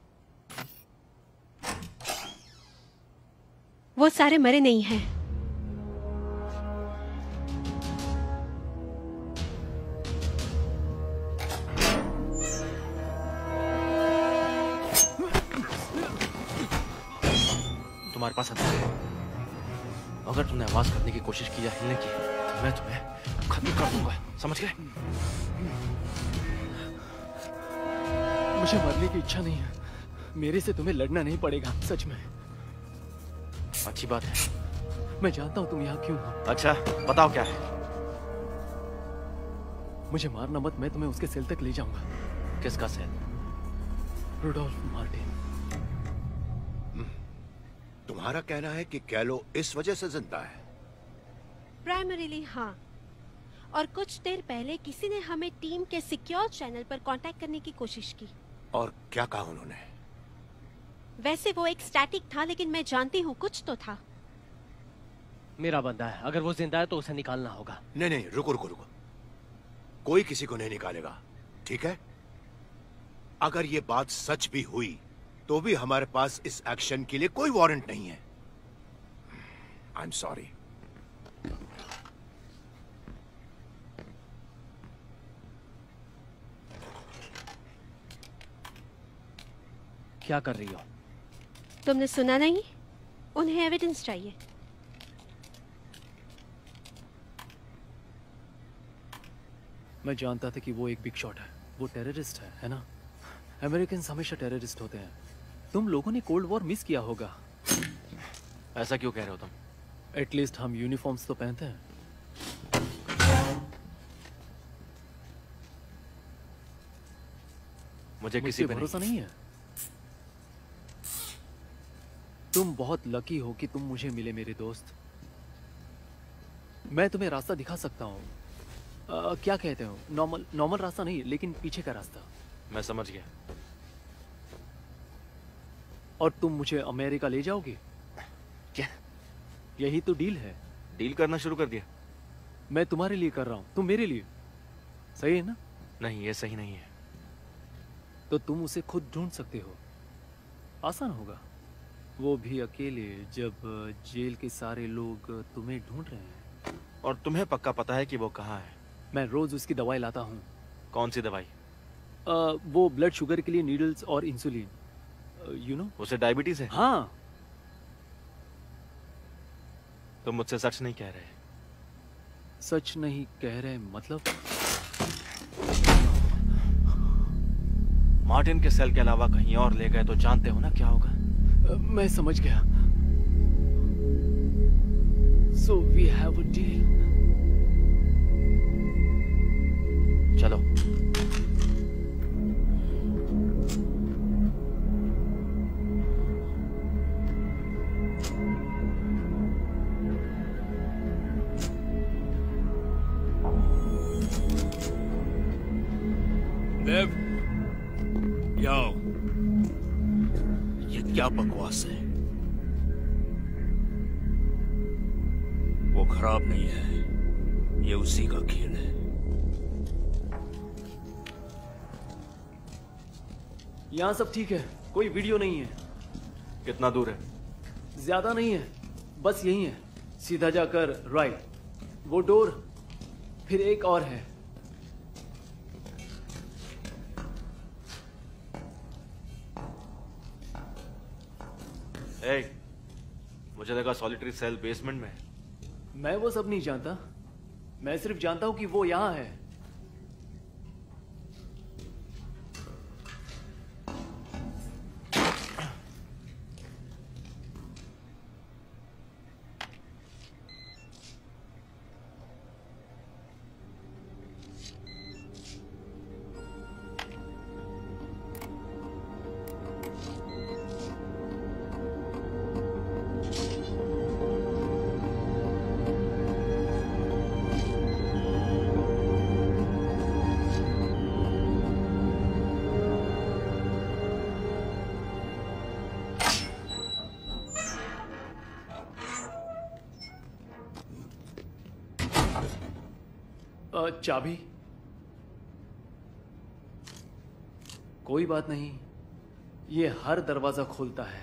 वो सारे मरे नहीं हैं। तुम्हारे पास हथियार है। अगर तुमने आवाज करने की कोशिश की या हिलने की तो मैं तुम्हें खत्म कर दूंगा, समझ गए? मुझे मरने की इच्छा नहीं है। मेरे से तुम्हें लड़ना नहीं पड़ेगा, सच में। अच्छी बात है। मैं जानता हूं तुम यहाँ क्यों हो। अच्छा, बताओ क्या है? मुझे मारना मत, मैं तुम्हें उसके सेल तक ले जाऊंगा। किसका सेल? Rudolf Martin. तुम्हारा कहना है कि कैलो इस वजह से जिंदा है? प्राइमरीली हाँ, और कुछ देर पहले किसी ने हमें टीम के सिक्योर चैनल पर कांटेक्ट करने की कोशिश की। और क्या कहा उन्होंने? वैसे वो एक स्टैटिक था, लेकिन मैं जानती हूँ कुछ तो था। मेरा बंदा है, अगर वो जिंदा है तो उसे निकालना होगा। नहीं नहीं, रुको रुको रुको, कोई किसी को नहीं निकालेगा, ठीक है? अगर ये बात सच भी हुई तो भी हमारे पास इस एक्शन के लिए कोई वारंट नहीं है। I am sorry. क्या कर रही हो? तुमने सुना नहीं? उन्हें एविडेंस चाहिए। मैं जानता था कि वो एक बिग शॉट है। वो टेररिस्ट है, है ना? अमेरिकन हमेशा टेररिस्ट होते हैं। तुम लोगों ने कोल्ड वॉर मिस किया होगा। ऐसा क्यों कह रहे हो तुम? एटलीस्ट हम यूनिफॉर्म्स तो पहनते हैं। मुझे किसी पे भरोसा नहीं है। तुम बहुत लकी हो कि तुम मुझे मिले मेरे दोस्त। मैं तुम्हें रास्ता दिखा सकता हूँ। क्या कहते हो? नॉर्मल नॉर्मल रास्ता नहीं, लेकिन पीछे का रास्ता। मैं समझ गया। और तुम मुझे अमेरिका ले जाओगे? क्या? यही तो डील है। डील करना शुरू कर दिया? मैं तुम्हारे लिए कर रहा हूँ, तुम मेरे लिए। सही है ना? नहीं, ये सही नहीं है। तो तुम उसे खुद ढूंढ सकते हो। आसान होगा, वो भी अकेले, जब जेल के सारे लोग तुम्हें ढूंढ रहे हैं। और तुम्हें पक्का पता है कि वो कहाँ है? मैं रोज उसकी दवाई लाता हूँ। कौन सी दवाई? आ, वो ब्लड शुगर के लिए नीडल्स और इंसुलिन। यू नो, उसे डायबिटीज है? हाँ। तुम मुझसे सच नहीं कह रहे? सच नहीं कह रहे मतलब? मार्टिन के सेल के अलावा कहीं और ले गए तो जानते हो ना क्या होगा? uh, मैं समझ गया। So we have a deal. चलो। देव, याओ, ये क्या बकवास है? वो खराब नहीं है, ये उसी का खेल है। यहाँ सब ठीक है, कोई वीडियो नहीं है। कितना दूर है? ज्यादा नहीं है, बस यही है। सीधा जाकर राइट, वो डोर, फिर एक और है। ए, मुझे लगा सॉलिटरी सेल बेसमेंट में। मैं वो सब नहीं जानता, मैं सिर्फ जानता हूं कि वो यहां है। अ, चाबी? कोई बात नहीं, ये हर दरवाजा खोलता है।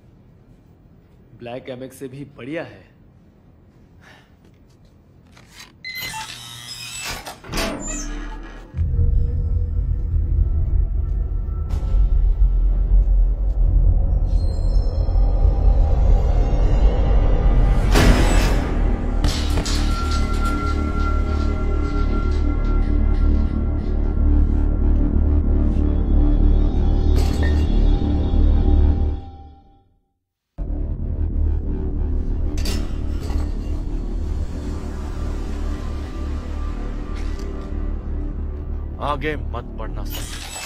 ब्लैक एमेक्स से भी बढ़िया है। आगे मत बढ़ना सर।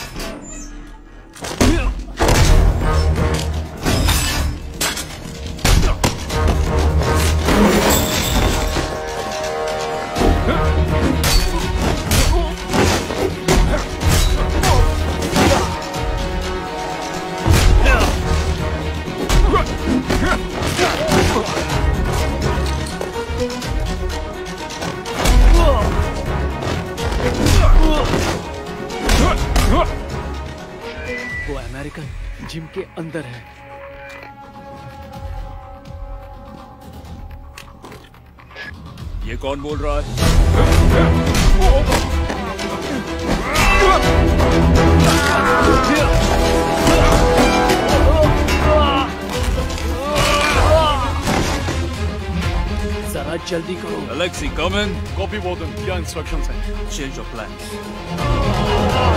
वो अमेरिकन जिम के अंदर है। ये कौन बोल रहा है? जरा जल्दी करो। Alexei, come in. Copy warden, क्या इंस्ट्रक्शंस हैं? Change your plans.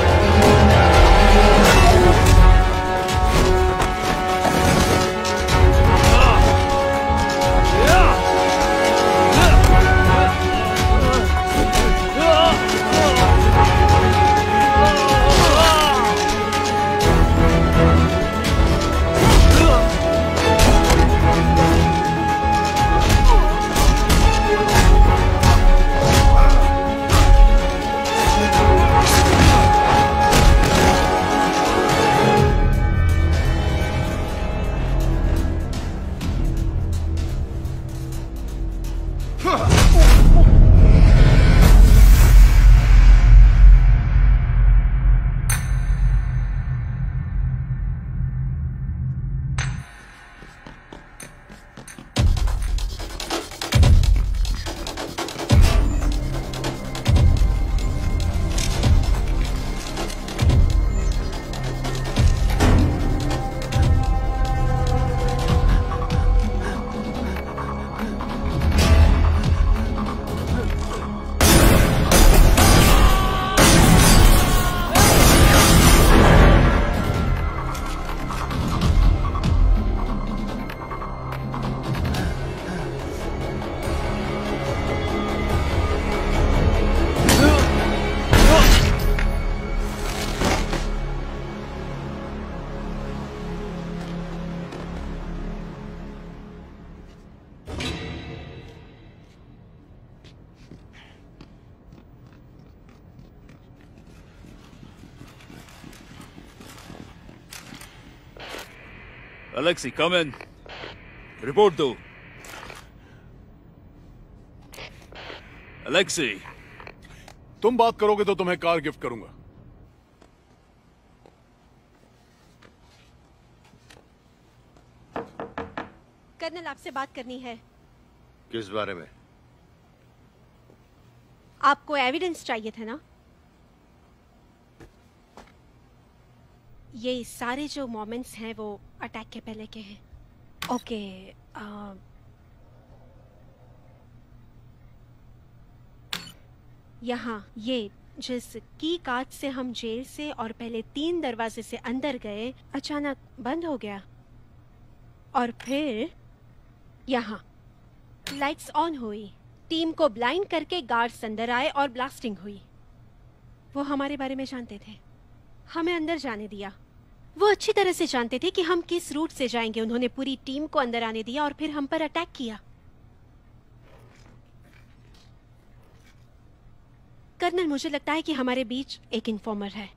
Alexei, come in. Report दो. Alexei. तुम बात करोगे तो तुम्हें कार गिफ्ट करूंगा। कर्नल, आपसे बात करनी है। किस बारे में? आपको एविडेंस चाहिए थे ना? ये सारे जो मोमेंट्स हैं वो अटैक के पहले के हैं। ओके, आ, यहाँ ये जिस की कार्ड से हम जेल से और पहले तीन दरवाजे से अंदर गए, अचानक बंद हो गया और फिर यहाँ लाइट्स ऑन हुई, टीम को ब्लाइंड करके गार्ड्स अंदर आए और ब्लास्टिंग हुई। वो हमारे बारे में जानते थे, हमें अंदर जाने दिया। वो अच्छी तरह से जानते थे कि हम किस रूट से जाएंगे। उन्होंने पूरी टीम को अंदर आने दिया और फिर हम पर अटैक किया। कर्नल, मुझे लगता है कि हमारे बीच एक इन्फॉर्मर है।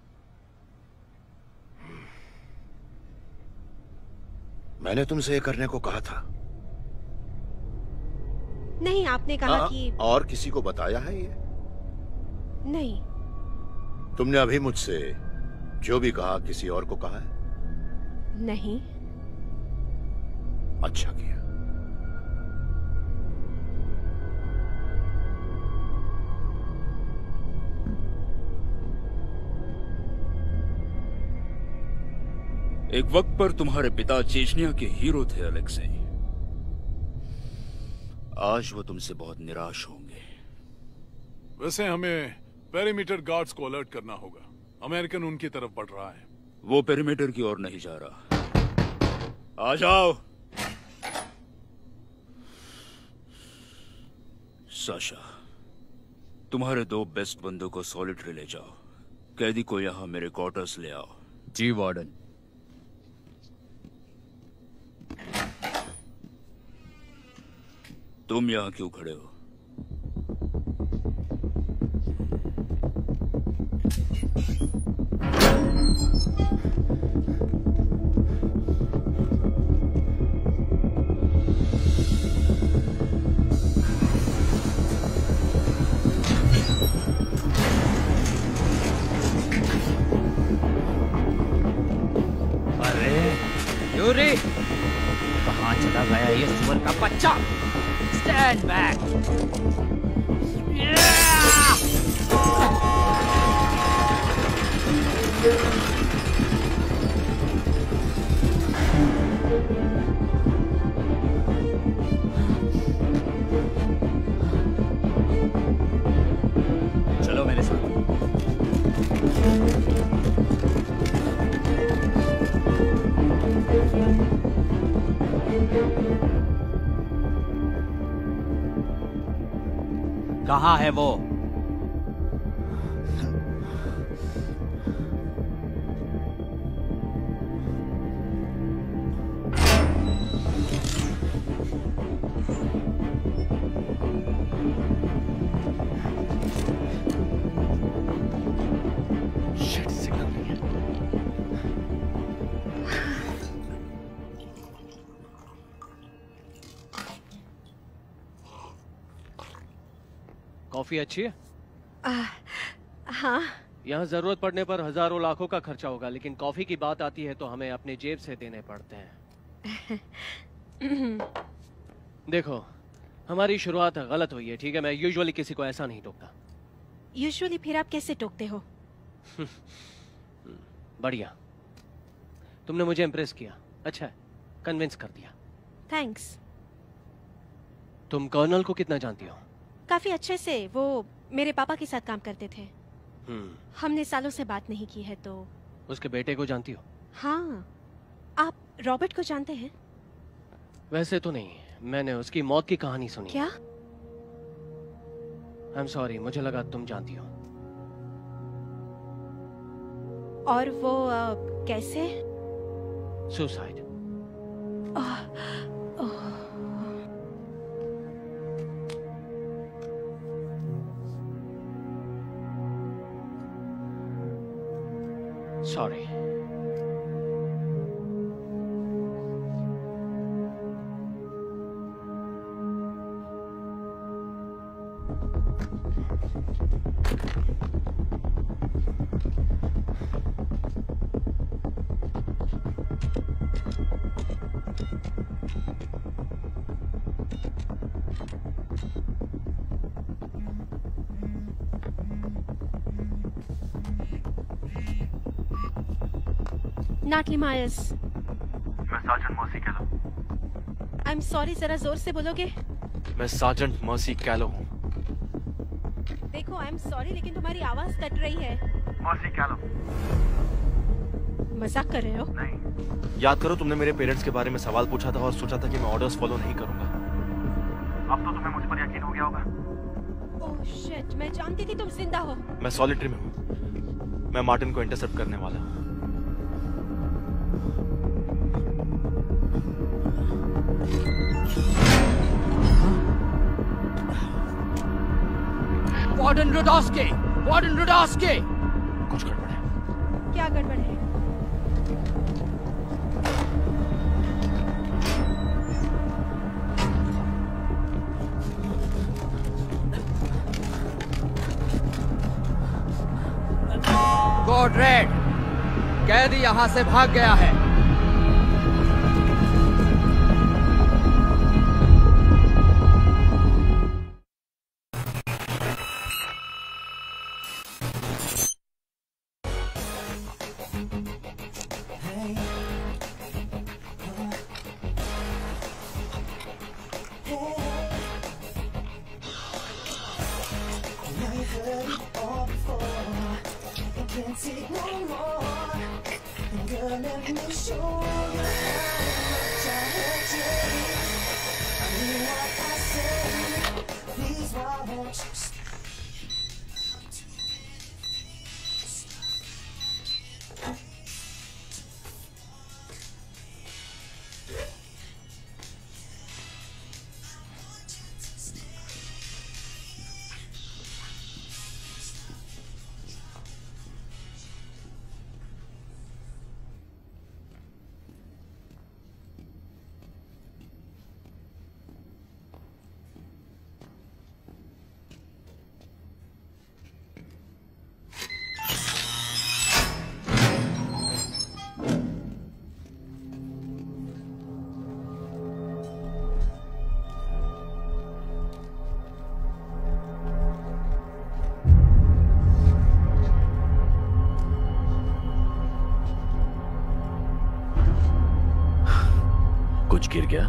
मैंने तुमसे ये करने को कहा था। नहीं, आपने कहा आ, कि और किसी को बताया है ये? नहीं। तुमने अभी मुझसे जो भी कहा किसी और को कहा है? नहीं। अच्छा किया। एक वक्त पर तुम्हारे पिता चेचनिया के हीरो थे अलेक्सेई। आज वो तुमसे बहुत निराश होंगे। वैसे हमें पेरीमीटर गार्ड्स को अलर्ट करना होगा। अमेरिकन उनकी तरफ बढ़ रहा है। वो पेरीमीटर की ओर नहीं जा रहा। आ जाओ। साशा, तुम्हारे दो बेस्ट बंदों को सॉलिटरी ले जाओ। कैदी को यहाँ मेरे क्वार्टर्स ले आओ। जी वार्डन। तुम यहाँ क्यों खड़े हो? अरे यूरी, कहाँ चला गया ये सुअर का बच्चा? Stand back! चलो मेरे साथ। कहाँ है वो? शिट, सिग्नल नहीं है। कॉफी अच्छी है? आ, हाँ। यहाँ जरूरत पड़ने पर हजारों लाखों का खर्चा होगा, लेकिन कॉफी की बात आती है तो हमें अपने जेब से देने पड़ते हैं। देखो, हमारी शुरुआत गलत हुई है, ठीक है? मैं यूजुअली किसी को ऐसा नहीं टोकता। यूजुअली फिर आप कैसे टोकते हो? बढ़िया, तुमने मुझे इम्प्रेस किया। अच्छा है, कन्विंस कर दिया। थैंक्स। तुम कर्नल को कितना जानती हो? काफी अच्छे से। वो मेरे पापा के साथ काम करते थे। हम्म। हमने सालों से बात नहीं की है तो। उसके बेटे को जानती हो? हाँ। आप रॉबर्ट को जानते हैं? वैसे तो नहीं, मैंने उसकी मौत की कहानी सुनी। क्या? आई एम सॉरी, मुझे लगा तुम जानती हो। और वो आ, कैसे? सुसाइड। सॉरी। Natalie Myers. मैं sergeant Mercy Callo. I am sorry, जरा जोर से बोलोगे? मैं सार्जेंट मर्सी कैलो हूँ। देखो, आई एम सॉरी लेकिन तुम्हारी आवाज कट रही है। मर्सी कैलो। मजाक कर रहे हो? नहीं। याद करो, तुमने मेरे पेरेंट्स के बारे में सवाल पूछा था और सोचा था कि मैं ऑर्डर्स फॉलो नहीं करूंगा। अब तो तुम्हें मुझ पर यकीन हो गया होगा। ओह शिट, मैं जानती थी तुम जिंदा हो। मैं सॉलिटरी में हूँ। मैं मार्टिन को इंटरसेप्ट करने वाला हूँ। Warden Rudowski! Warden Rudowski! कुछ गड़बड़ है। क्या गड़बड़ है? कोड रेड, कैदी यहाँ से भाग गया है। कुछ गिर गया?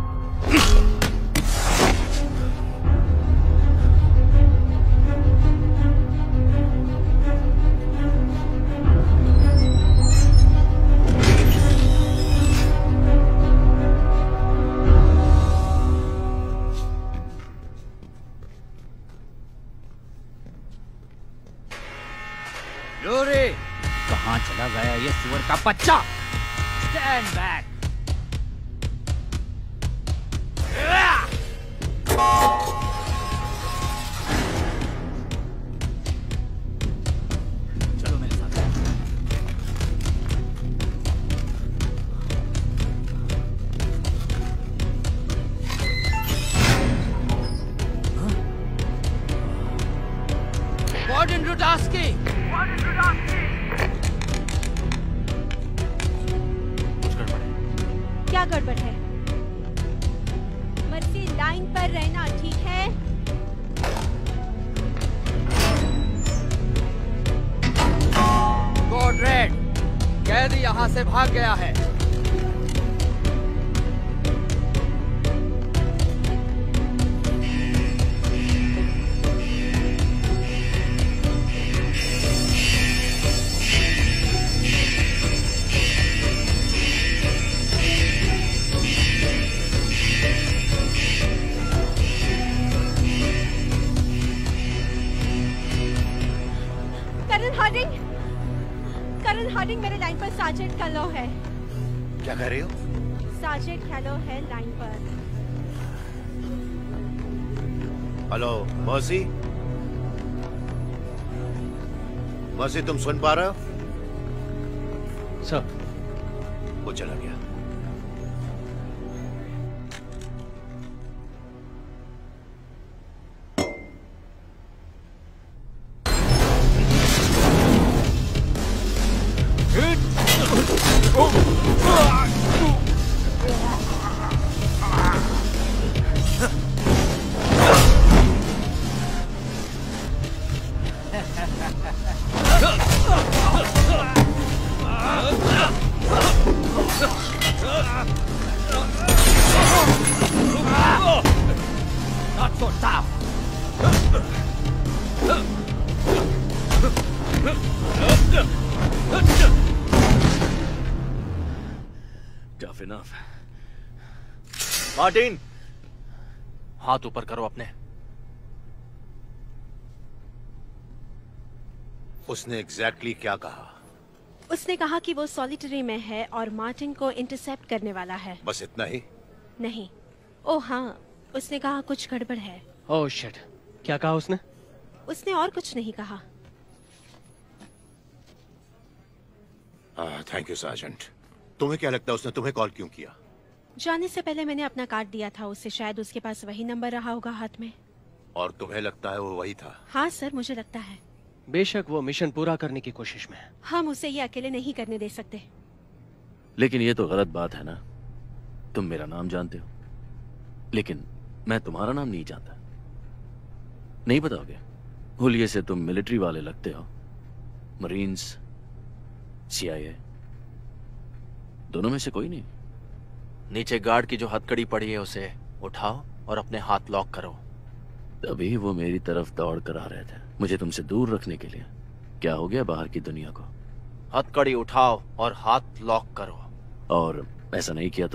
यूरी, कहाँ चला गया ये सुअर का बच्चा? Stand back. चलो मेरे साथ। Warden Rudowski, warden Rudowski. कुछ गड़बड़ है। क्या गड़बड़ है? मर्सी, लाइन पर रहना, ठीक है? कोड रेड, कैदी यहाँ से भाग गया है। करण हार्डिंग, करण हार्डिंग मेरे लाइन पर सार्जेंट कैलो है। क्या कह रही हो? सार्जेंट कैलो है लाइन पर। हेलो मर्सी, मर्सी तुम सुन पा रहे हो? सर, वो चला गया। Not so tough. Tough enough. Martin, हाथ ऊपर करो अपने। उसने एग्जैक्टली क्या कहा? उसने कहा कि वो सॉलिटरी में है और मार्टिन को इंटरसेप्ट करने वाला है। बस इतना ही? नहीं, ओ हाँ, उसने कहा कुछ गड़बड़ है। ओह शिट, क्या कहा उसने? उसने और कुछ नहीं कहा। Thank you sergeant. तुम्हें क्या लगता है उसने तुम्हें कॉल क्यों किया? जाने से पहले मैंने अपना कार्ड दिया था उसे, शायद उसके पास वही नंबर रहा होगा हाथ में। और तुम्हें लगता है वो वही था? हाँ सर, मुझे लगता है। बेशक वो मिशन पूरा करने की कोशिश में है। हम उसे ये अकेले नहीं करने दे सकते। लेकिन ये तो गलत बात है ना। तुम मेरा नाम जानते हो, लेकिन मैं तुम्हारा नाम नहीं जानता। नहीं बताओगे? हुलिये से तुम मिलिट्री वाले लगते हो। मरीन्स, सीआईए, दोनों में से कोई नहीं। नीचे गार्ड की जो हथकड़ी पड़ी है उसे उठाओ और अपने हाथ लॉक करो। तभी वो मेरी तरफ दौड़ कर आ रहे थे, मुझे तुमसे दूर रखने के लिए। क्या हो गया बाहर की दुनिया को? हथकड़ी उठाओ और हाथ लॉक करो। और ऐसा नहीं किया तो?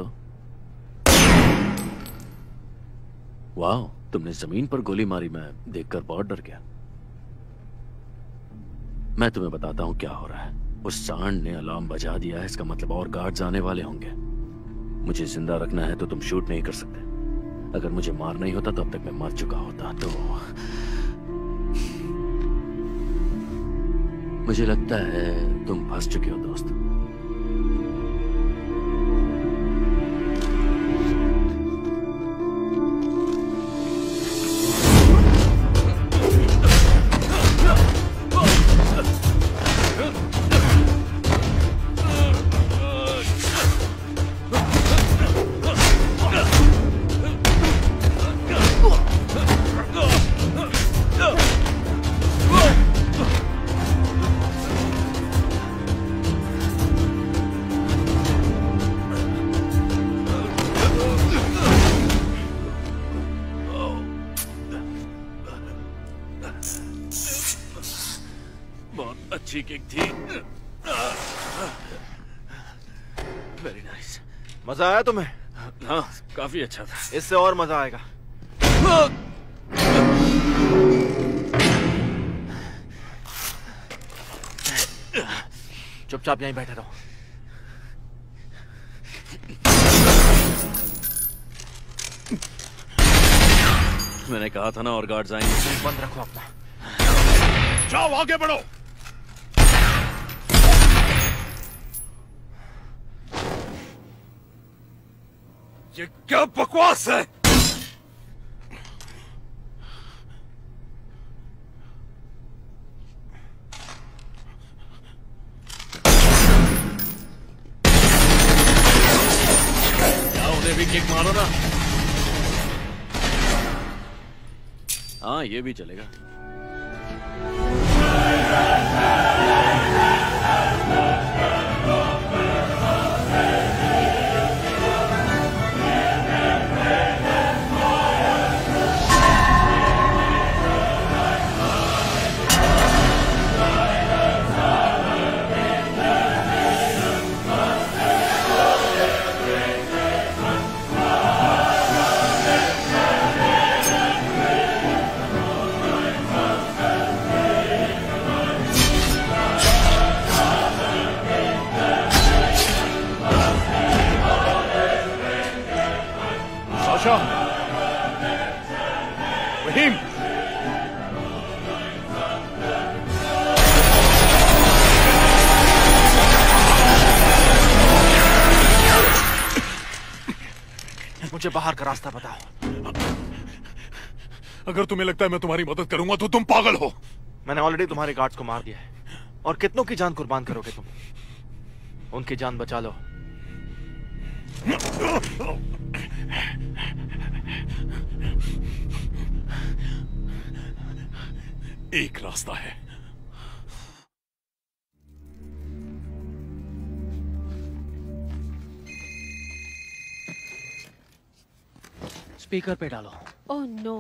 वाह, तुमने जमीन पर गोली मारी, मैं देखकर बहुत डर गया। मैं तुम्हें बताता हूं क्या हो रहा है। उस सांड ने अलार्म बजा दिया है, इसका मतलब और गार्ड्स आने वाले होंगे। मुझे जिंदा रखना है तो तुम शूट नहीं कर सकते। अगर मुझे मारना ही होता तो अब तक मैं मर चुका होता। तो मुझे लगता है तुम फंस चुके हो दोस्त। अच्छी किक थी। Very nice. मजा आया तुम्हें? हाँ, काफी अच्छा था। इससे और मजा आएगा। चुपचाप यहीं बैठे रहो। मैंने कहा था ना और गार्ड्स आएंगे। बंद रखो अपना। जाओ आगे बढ़ो। ये क्या बकवास है? क्या उन्हें भी किक मारो ना। हाँ, ये भी चलेगा। रहीम, मुझे बाहर का रास्ता बताओ। अगर तुम्हें लगता है मैं तुम्हारी मदद करूंगा तो तुम पागल हो। मैंने ऑलरेडी तुम्हारे गार्ड्स को मार दिया है, और कितनों की जान कुर्बान करोगे तुम? उनकी जान बचा लो। एक रास्ता है। स्पीकर पे डालो। Oh no.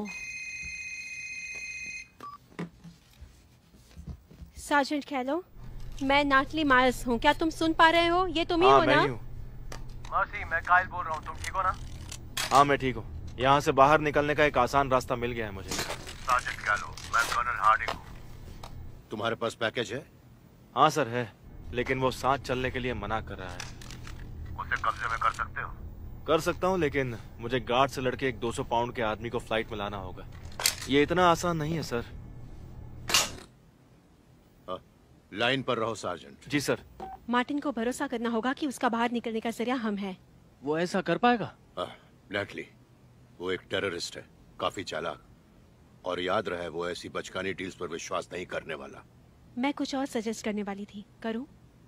सार्जेंट कैलो, मैं नाटली मायर्स हूँ। क्या तुम सुन पा रहे हो? ये तुम ही हाँ, हो मैं ना? ही हूँ। मर्सी, मैं काइल बोल रहा हूँ। तुम ठीक हो ना? हाँ, मैं ठीक हूँ। यहाँ से बाहर निकलने का एक आसान रास्ता मिल गया है मुझे। सार्जेंट कैलो, मैं कर्नल हार्डिंग हूँ। तुम्हारे पास पैकेज है? हाँ सर, है, लेकिन वो साथ चलने के लिए मना कर रहा है। उसे कब्जे में कर सकते हो? कर सकता हूँ, लेकिन मुझे गार्ड से लड़के एक दो सौ पाउंड के आदमी को फ्लाइट में लाना होगा। ये इतना आसान नहीं है सर। आ, लाइन पर रहो सार्जेंट। जी सर। मार्टिन को भरोसा करना होगा कि उसका बाहर निकलने का जरिया हम हैं। वो ऐसा कर पाएगा? नेटली, वो एक टेररिस्ट है, काफी चालाक, और याद रहे वो ऐसी बचकानी डील्स पर विश्वास नहीं करने वाला। मैं कुछ और सजेस्ट करने वाली थी, करूं?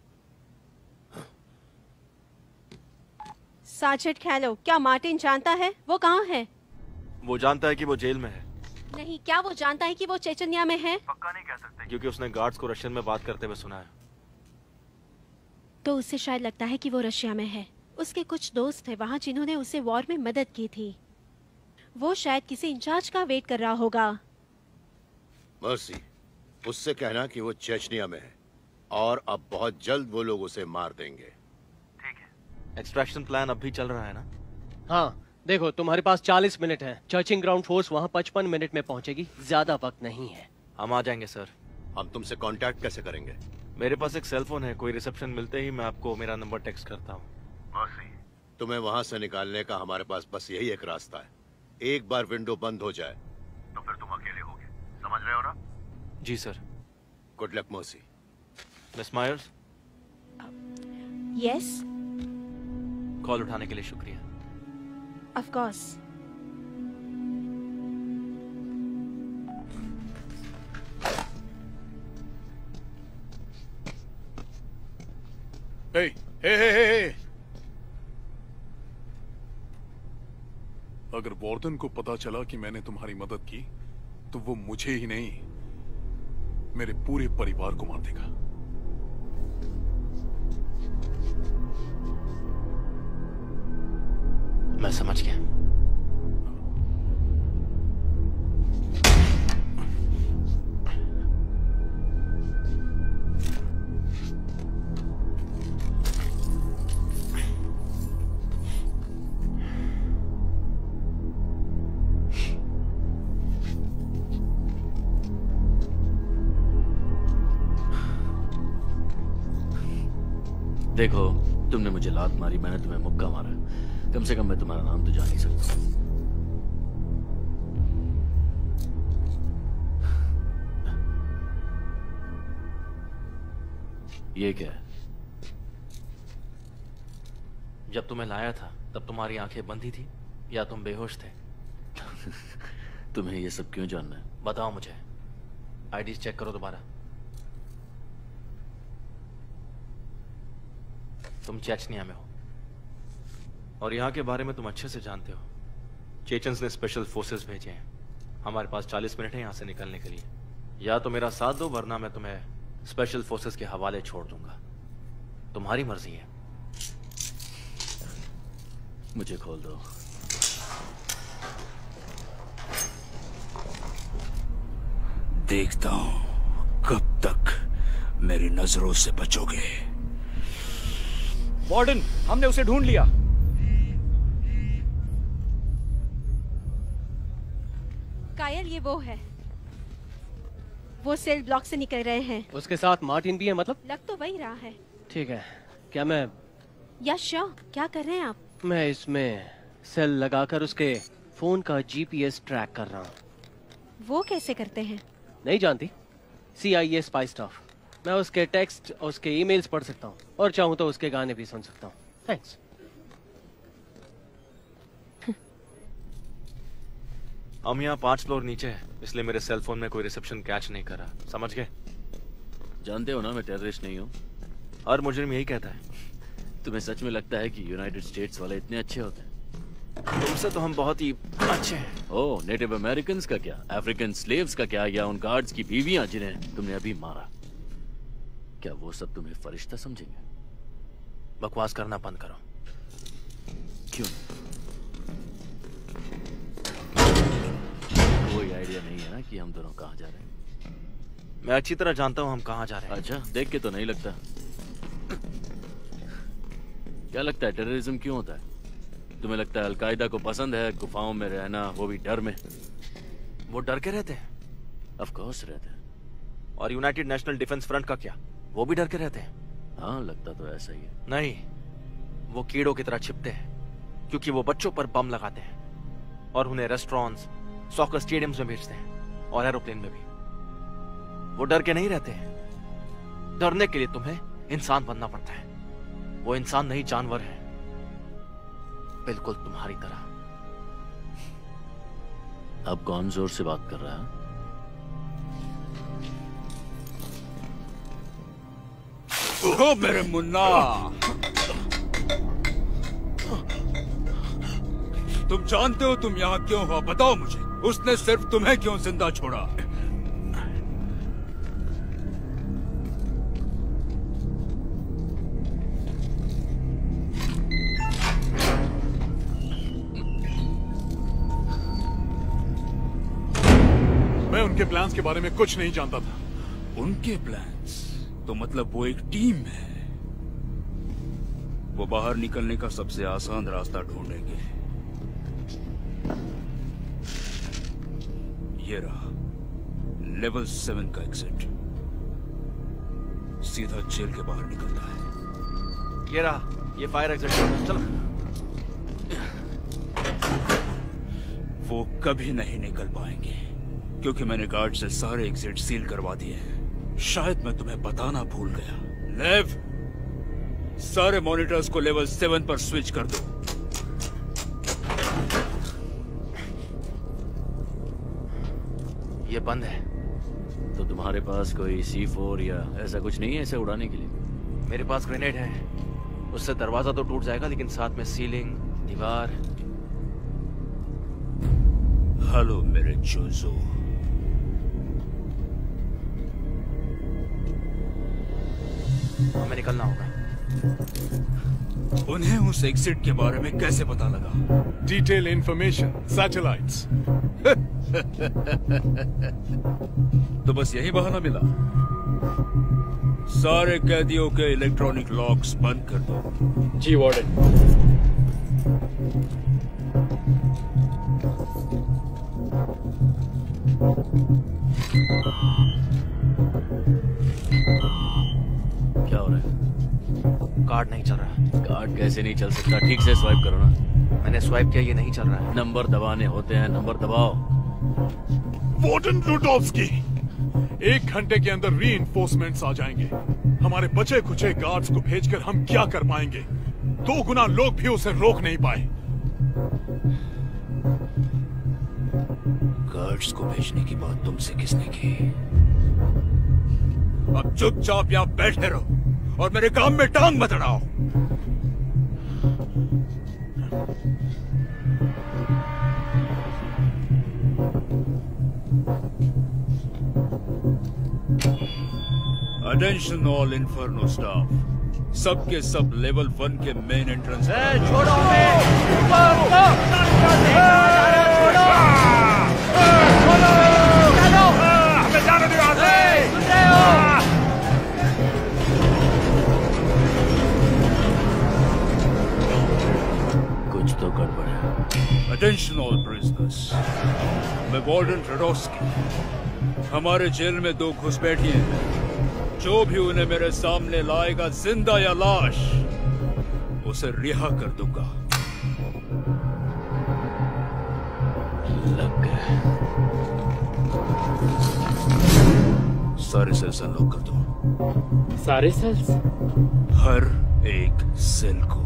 सार्जेंट कैलो, क्या मार्टिन जानता है वो कहाँ है? वो जानता है कि वो जेल में है। नहीं, क्या वो जानता है कि वो चेचन्या में है? पक्का नहीं कह सकते, क्योंकि उसने गार्ड्स को रशियन में बात करते हुए सुना है। तो उससे शायद लगता है कि वो रशिया में है। उसके कुछ दोस्त थे वहाँ जिन्होंने उसे वॉर में मदद की थी। वो शायद किसी इंचार्ज का वेट कर रहा होगा। मर्सी, उससे कहना कि वो चेचनिया में है और अब बहुत जल्द वो लोग उसे मार देंगे। ठीक है। एक्सट्रैक्शन प्लान अब भी चल रहा है ना? हाँ, देखो तुम्हारे पास चालीस मिनट है। चर्चिंग ग्राउंड फोर्स वहाँ पचपन मिनट में पहुंचेगी, ज्यादा वक्त नहीं है। हम आ जाएंगे सर। हम तुमसे कांटेक्ट कैसे करेंगे? मेरे पास एक सेल फोन है, कोई रिसेप्शन मिलते ही मैं आपको मेरा नंबर टेक्स्ट करता हूँ। तुम्हें वहाँ से निकालने का हमारे पास बस यही एक रास्ता है। एक बार विंडो बंद हो जाए तो फिर तुम अकेले होगे, समझ रहे हो ना? जी sir. Good luck Mercy. Miss Myers. Yes. Call उठाने के लिए शुक्रिया। Of course. Hey, hey, hey, hey, hey. अगर वॉर्डन को पता चला कि मैंने तुम्हारी मदद की, तो वो मुझे ही नहीं, मेरे पूरे परिवार को मार देगा। मैं समझ गया। देखो, तुमने मुझे लात मारी, मैंने तुम्हें मुक्का मारा। कम से कम मैं तुम्हारा नाम तो जान ही सकता हूँ। ये क्या है? जब तुम्हें लाया था तब तुम्हारी आंखें बंद ही थी या तुम बेहोश थे? तुम्हें ये सब क्यों जानना है? बताओ मुझे। आईडीज चेक करो दोबारा। तुम चेचनिया में हो और यहाँ के बारे में तुम अच्छे से जानते हो। चेचन्स ने स्पेशल फोर्सेस भेजे हैं। हमारे पास चालीस मिनट है यहाँ से निकलने के लिए। या तो मेरा साथ दो, वरना मैं तुम्हें स्पेशल फोर्सेस के हवाले छोड़ दूंगा। तुम्हारी मर्जी है। मुझे खोल दो। देखता हूं कब तक मेरी नजरों से बचोगे। वार्डन, हमने उसे ढूंढ लिया। कायल, ये वो है। वो सेल ब्लॉक से निकल रहे हैं। उसके साथ मार्टिन भी है मतलब? लग तो वही रहा है। ठीक है, क्या मैं? Yes sure. क्या कर रहे हैं आप? मैं इसमें सेल लगाकर उसके फोन का जीपीएस ट्रैक कर रहा हूँ। वो कैसे करते हैं? नहीं जानती? C I A spy staff. मैं उसके टेक्स्ट और उसके ईमेल्स पढ़ सकता हूँ और चाहूँ तो उसके गाने भी सुन सकता हूँ। थैंक्स। हम यहाँ पांच फ्लोर नीचे हैं, इसलिए मेरे सेल फोन में कोई रिसेप्शन कैच नहीं कर रहा। समझ गए? जानते हो ना मैं टेररिस्ट नहीं हूँ। और मुजरिम यही कहता है। तुम्हें सच में लगता है कि यूनाइटेड स्टेट्स वाले इतने अच्छे होते हैं? तुमसे तो हम बहुत ही अच्छे हैं। ओह, नेटिव अमेरिकन का क्या, अफ्रीकन स्लेव्स का क्या, या उन गार्ड्स की बीवियां जिन्हें तुमने अभी मारा, क्या वो सब तुम्हें फरिश्ता समझेंगे? बकवास करना बंद करो। क्यों? कोई आइडिया नहीं है ना कि हम दोनों कहाँ जा रहे हैं? मैं अच्छी तरह जानता हूँ हम कहाँ जा रहे हैं। अच्छा, देख के तो नहीं लगता। क्या लगता है टेररिज्म क्यों होता है? तुम्हें लगता है अलकायदा को पसंद है गुफाओं में रहना, वो भी डर में? वो डर के रहते हैं? ऑफ कोर्स रहते हैं। और यूनाइटेड नेशनल डिफेंस फ्रंट का क्या, वो भी डर के रहते हैं? हाँ, लगता तो ऐसा ही है। नहीं, वो कीड़ों की तरह छिपते हैं, क्योंकि वो बच्चों पर बम लगाते हैं और उन्हें रेस्टोरेंट्स, सॉकर स्टेडियम्स में भेजते हैं और एरोप्लेन में भी। वो डर के नहीं रहते हैं। डरने के लिए तुम्हें इंसान बनना पड़ता है। वो इंसान नहीं, जानवर है, बिल्कुल तुम्हारी तरह। अब कौन जोर से बात कर रहा है? ओ मेरे मुन्ना, तुम जानते हो तुम यहाँ क्यों हो? बताओ मुझे, उसने सिर्फ तुम्हें क्यों जिंदा छोड़ा? मैं उनके प्लान्स के बारे में कुछ नहीं जानता था। उनके प्लान्स? तो मतलब वो एक टीम है। वो बाहर निकलने का सबसे आसान रास्ता ढूंढेंगे। ये रहा लेवल सेवन का एग्जिट, सीधा जेल के बाहर निकलता है। ये रहा ये फायर एग्जिट, चलो। वो कभी नहीं निकल पाएंगे क्योंकि मैंने गार्ड से सारे एग्जिट सील करवा दिए हैं। शायद मैं तुम्हें बताना भूल गया। लेव, सारे मॉनिटर्स को लेवल सेवन पर स्विच कर दो। ये बंद है। तो तुम्हारे पास कोई सी फोर या ऐसा कुछ नहीं है इसे उड़ाने के लिए? मेरे पास ग्रेनेड है, उससे दरवाजा तो टूट जाएगा लेकिन साथ में सीलिंग, दीवार। हेलो मेरे चूजो, हमें निकलना होगा। उन्हें उस एग्जिट के बारे में कैसे पता लगा? Detail information, satellites. तो बस यही बहाना मिला? सारे कैदियों के इलेक्ट्रॉनिक लॉक्स बंद कर दो। जी वार्डन। क्या हो रहा है? कार्ड नहीं चल रहा। कार्ड कैसे नहीं चल सकता? ठीक से स्वाइप करो ना। मैंने स्वाइप किया, ये नहीं चल रहा है। नंबर दबाने होते हैं, नंबर दबाओ। वार्डन रुडोव्स्की, एक घंटे के अंदर रीइंफोर्समेंट्स आ जाएंगे। हमारे बचे खुचे गार्ड्स को भेजकर हम क्या कर पाएंगे? दो गुना लोग भी उसे रोक नहीं पाए। गार्ड्स को भेजने की बात तुमसे किसने की? अब चुपचाप यहाँ बैठे रहो और मेरे काम में टांग मत अड़ाओ। अटेंशन ऑल इन्फर्नो स्टाफ, सबके सब लेवल वन के मेन एंट्रेंस। छोड़ो हमें जाने दो। कुछ तो गड़बड़ है। अटेंशन ऑल प्रिजनर्स, मैं वार्डन रुडोव्स्की। हमारे जेल में दो घुसपैठिए हैं। जो भी उन्हें मेरे सामने लाएगा, जिंदा या लाश, उसे रिहा कर दूंगा। लग गए। सारे सेल्स अनलॉक कर दो। सारे सेल्स? हर एक सेल को।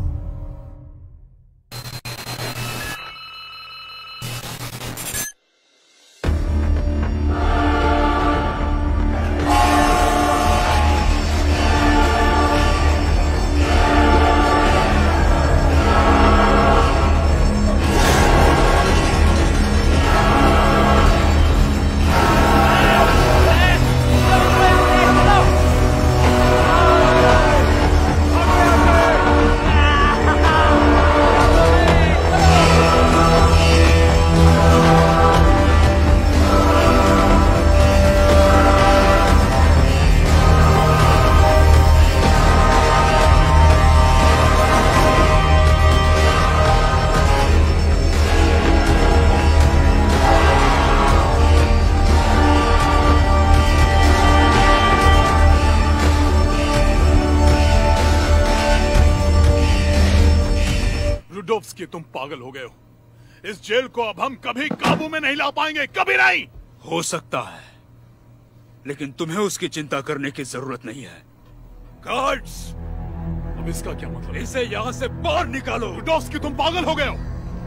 कि तुम पागल हो गए हो। इस जेल को अब हम कभी काबू में नहीं ला पाएंगे, कभी नहीं। हो सकता है, लेकिन तुम्हें उसकी चिंता करने की जरूरत नहीं है। गार्ड्स, अब इसका क्या मतलब? इसे यहाँ से बाहर निकालो। रुडोव्स्की, तुम पागल हो गए हो।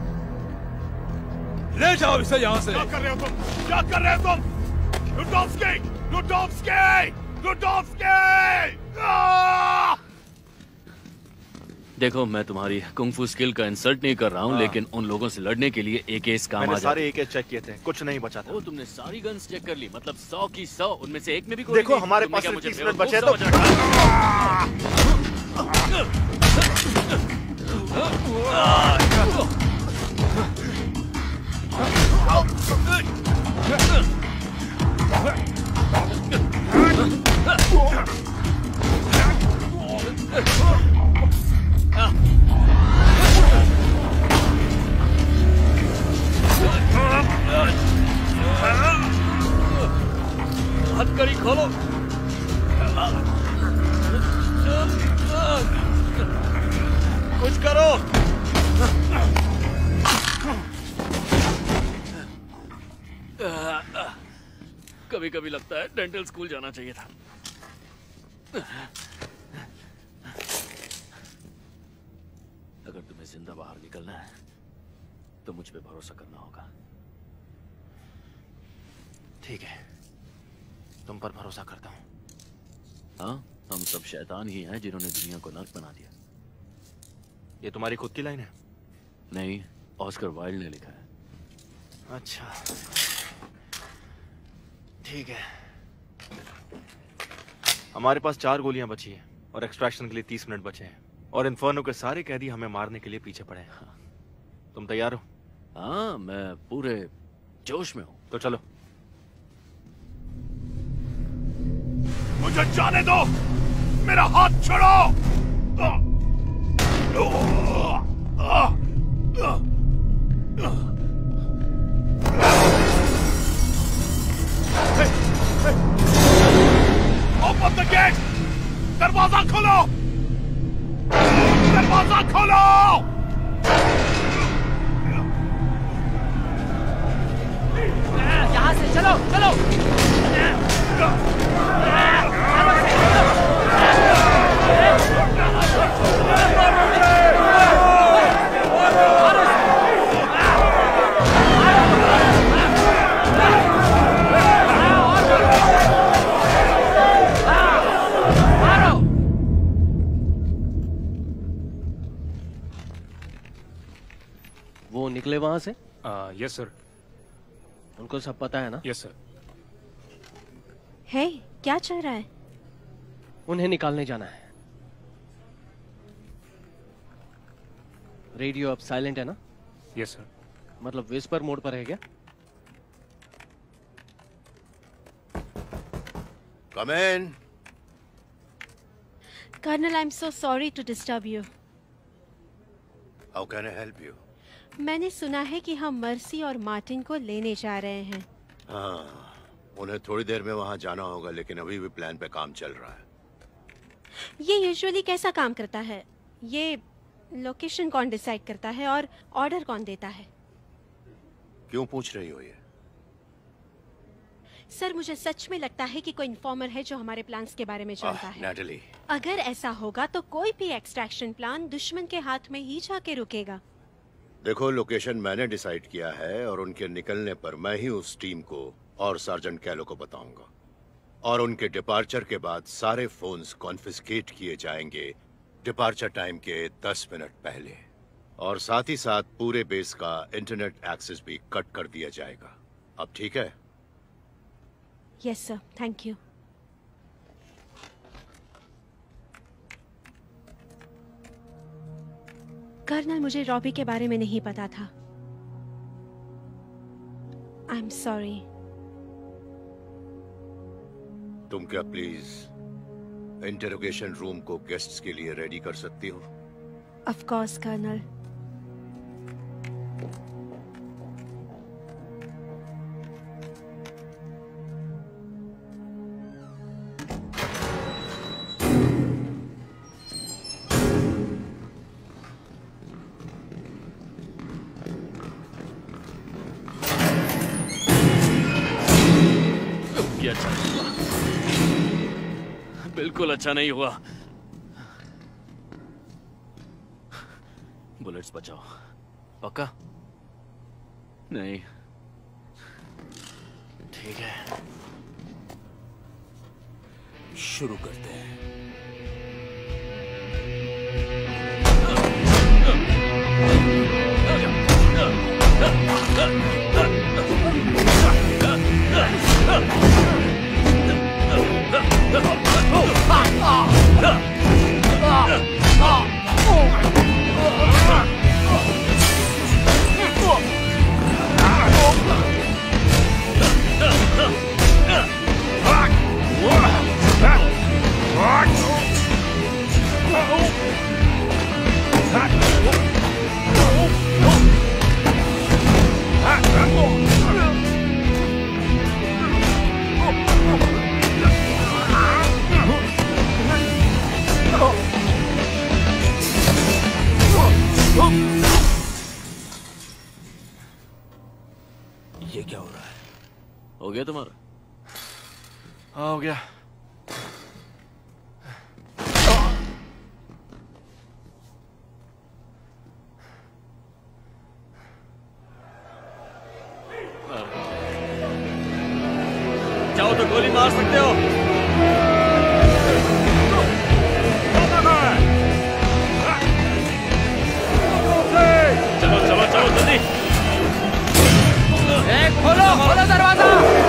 ले जाओ इसे यहाँ से। क्या कर रहे हो तुम? क्या कर रहे हो तुम? रुडोव्स्की, रुडोव्स्की, रुडोव्स्की! देखो, मैं तुम्हारी कुंग-फू स्किल का इंसल्ट नहीं कर रहा हूँ, लेकिन उन लोगों से लड़ने के लिए एक एस काम आ मैंने जाता है। सारे एक चेक किए थे, कुछ नहीं बचा था। ओ, तुमने सारी गन्स चेक कर ली, मतलब सौ की सौ, उनमें से एक में भी कोई देखो नहीं। हमारे तुमने पास क्या तीस मुझे मिनट बेवकूफ बचे हैं हथकड़ी खोलो। कुछ करो। कभी कभी लगता है डेंटल स्कूल जाना चाहिए था। अगर तुम्हें जिंदा बाहर निकलना है तो मुझ पे भरोसा करना होगा। ठीक है, तुम पर भरोसा करता हूँ। हाँ, हम सब शैतान ही हैं जिन्होंने दुनिया को नर्क बना दिया। ये तुम्हारी खुद की लाइन है? नहीं, ऑस्कर वाइल्ड ने लिखा है। अच्छा, ठीक है। हमारे पास चार गोलियां बची हैं और एक्सट्रैक्शन के लिए तीस मिनट बचे हैं और इन्फर्नो के सारे कैदी हमें मारने के लिए पीछे पड़े हैं। हाँ। तुम तैयार हो? हाँ, मैं पूरे जोश में हूँ। तो चलो। मुझे जाने दो, मेरा हाथ छोड़ो। ओपन द गेट, दरवाजा खोलो, दरवाजा खोलो। यहाँ से चलो, चलो। वो निकले वहां से? Yes sir. उनको सब पता है ना? Yes sir. है, क्या चल रहा है? उन्हें निकालने जाना है। रेडियो अब साइलेंट है ना? Yes sir. मतलब विस्पर मोड पर है क्या? Come in. Colonel, I am so sorry to disturb you. How can I help you? मैंने सुना है कि हम मर्सी और मार्टिन को लेने जा रहे हैं। हाँ, उन्हें थोड़ी देर में वहां जाना होगा, लेकिन अभी भी प्लान पे काम चल रहा है। ये यूजुअली कैसा काम करता है? ये लोकेशन कौन डिसाइड करता है और ऑर्डर कौन देता है? क्यों पूछ रही हो ये? सर, मुझे सच में लगता है कि कोई इन्फॉर्मर है जो हमारे प्लान्स के बारे में जानता है। नैटली, अगर ऐसा होगा तो कोई भी एक्सट्रैक्शन प्लान दुश्मन के हाथ में ही जाके रुकेगा। देखो, लोकेशन मैंने डिसाइड किया है और उनके निकलने पर मैं ही उस टीम को और सार्जेंट कैलो को बताऊंगा। और उनके डिपार्चर के बाद सारे फोन्स कॉन्फिस्केट किए जाएंगे डिपार्चर टाइम के दस मिनट पहले। और साथ ही साथ पूरे बेस का इंटरनेट एक्सेस भी कट कर दिया जाएगा। अब ठीक है? Yes sir, thank you. Colonel, मुझे रॉबी के बारे में नहीं पता था। I am sorry. तुम क्या प्लीज इंटरोगेशन रूम को गेस्ट्स के लिए रेडी कर सकती हो? Of course colonel. अच्छा नहीं हुआ, बिल्कुल अच्छा नहीं हुआ। बुलेट्स बचाओ। पक्का? नहीं। ठीक है, शुरू करते हैं। ये क्या हो रहा है? हो गया तुम्हारा? हाँ हो गया। चाहो तो गोली मार सकते हो। चलो चलो चलो जल्दी। ए, खोलो खोलो दरवाजा।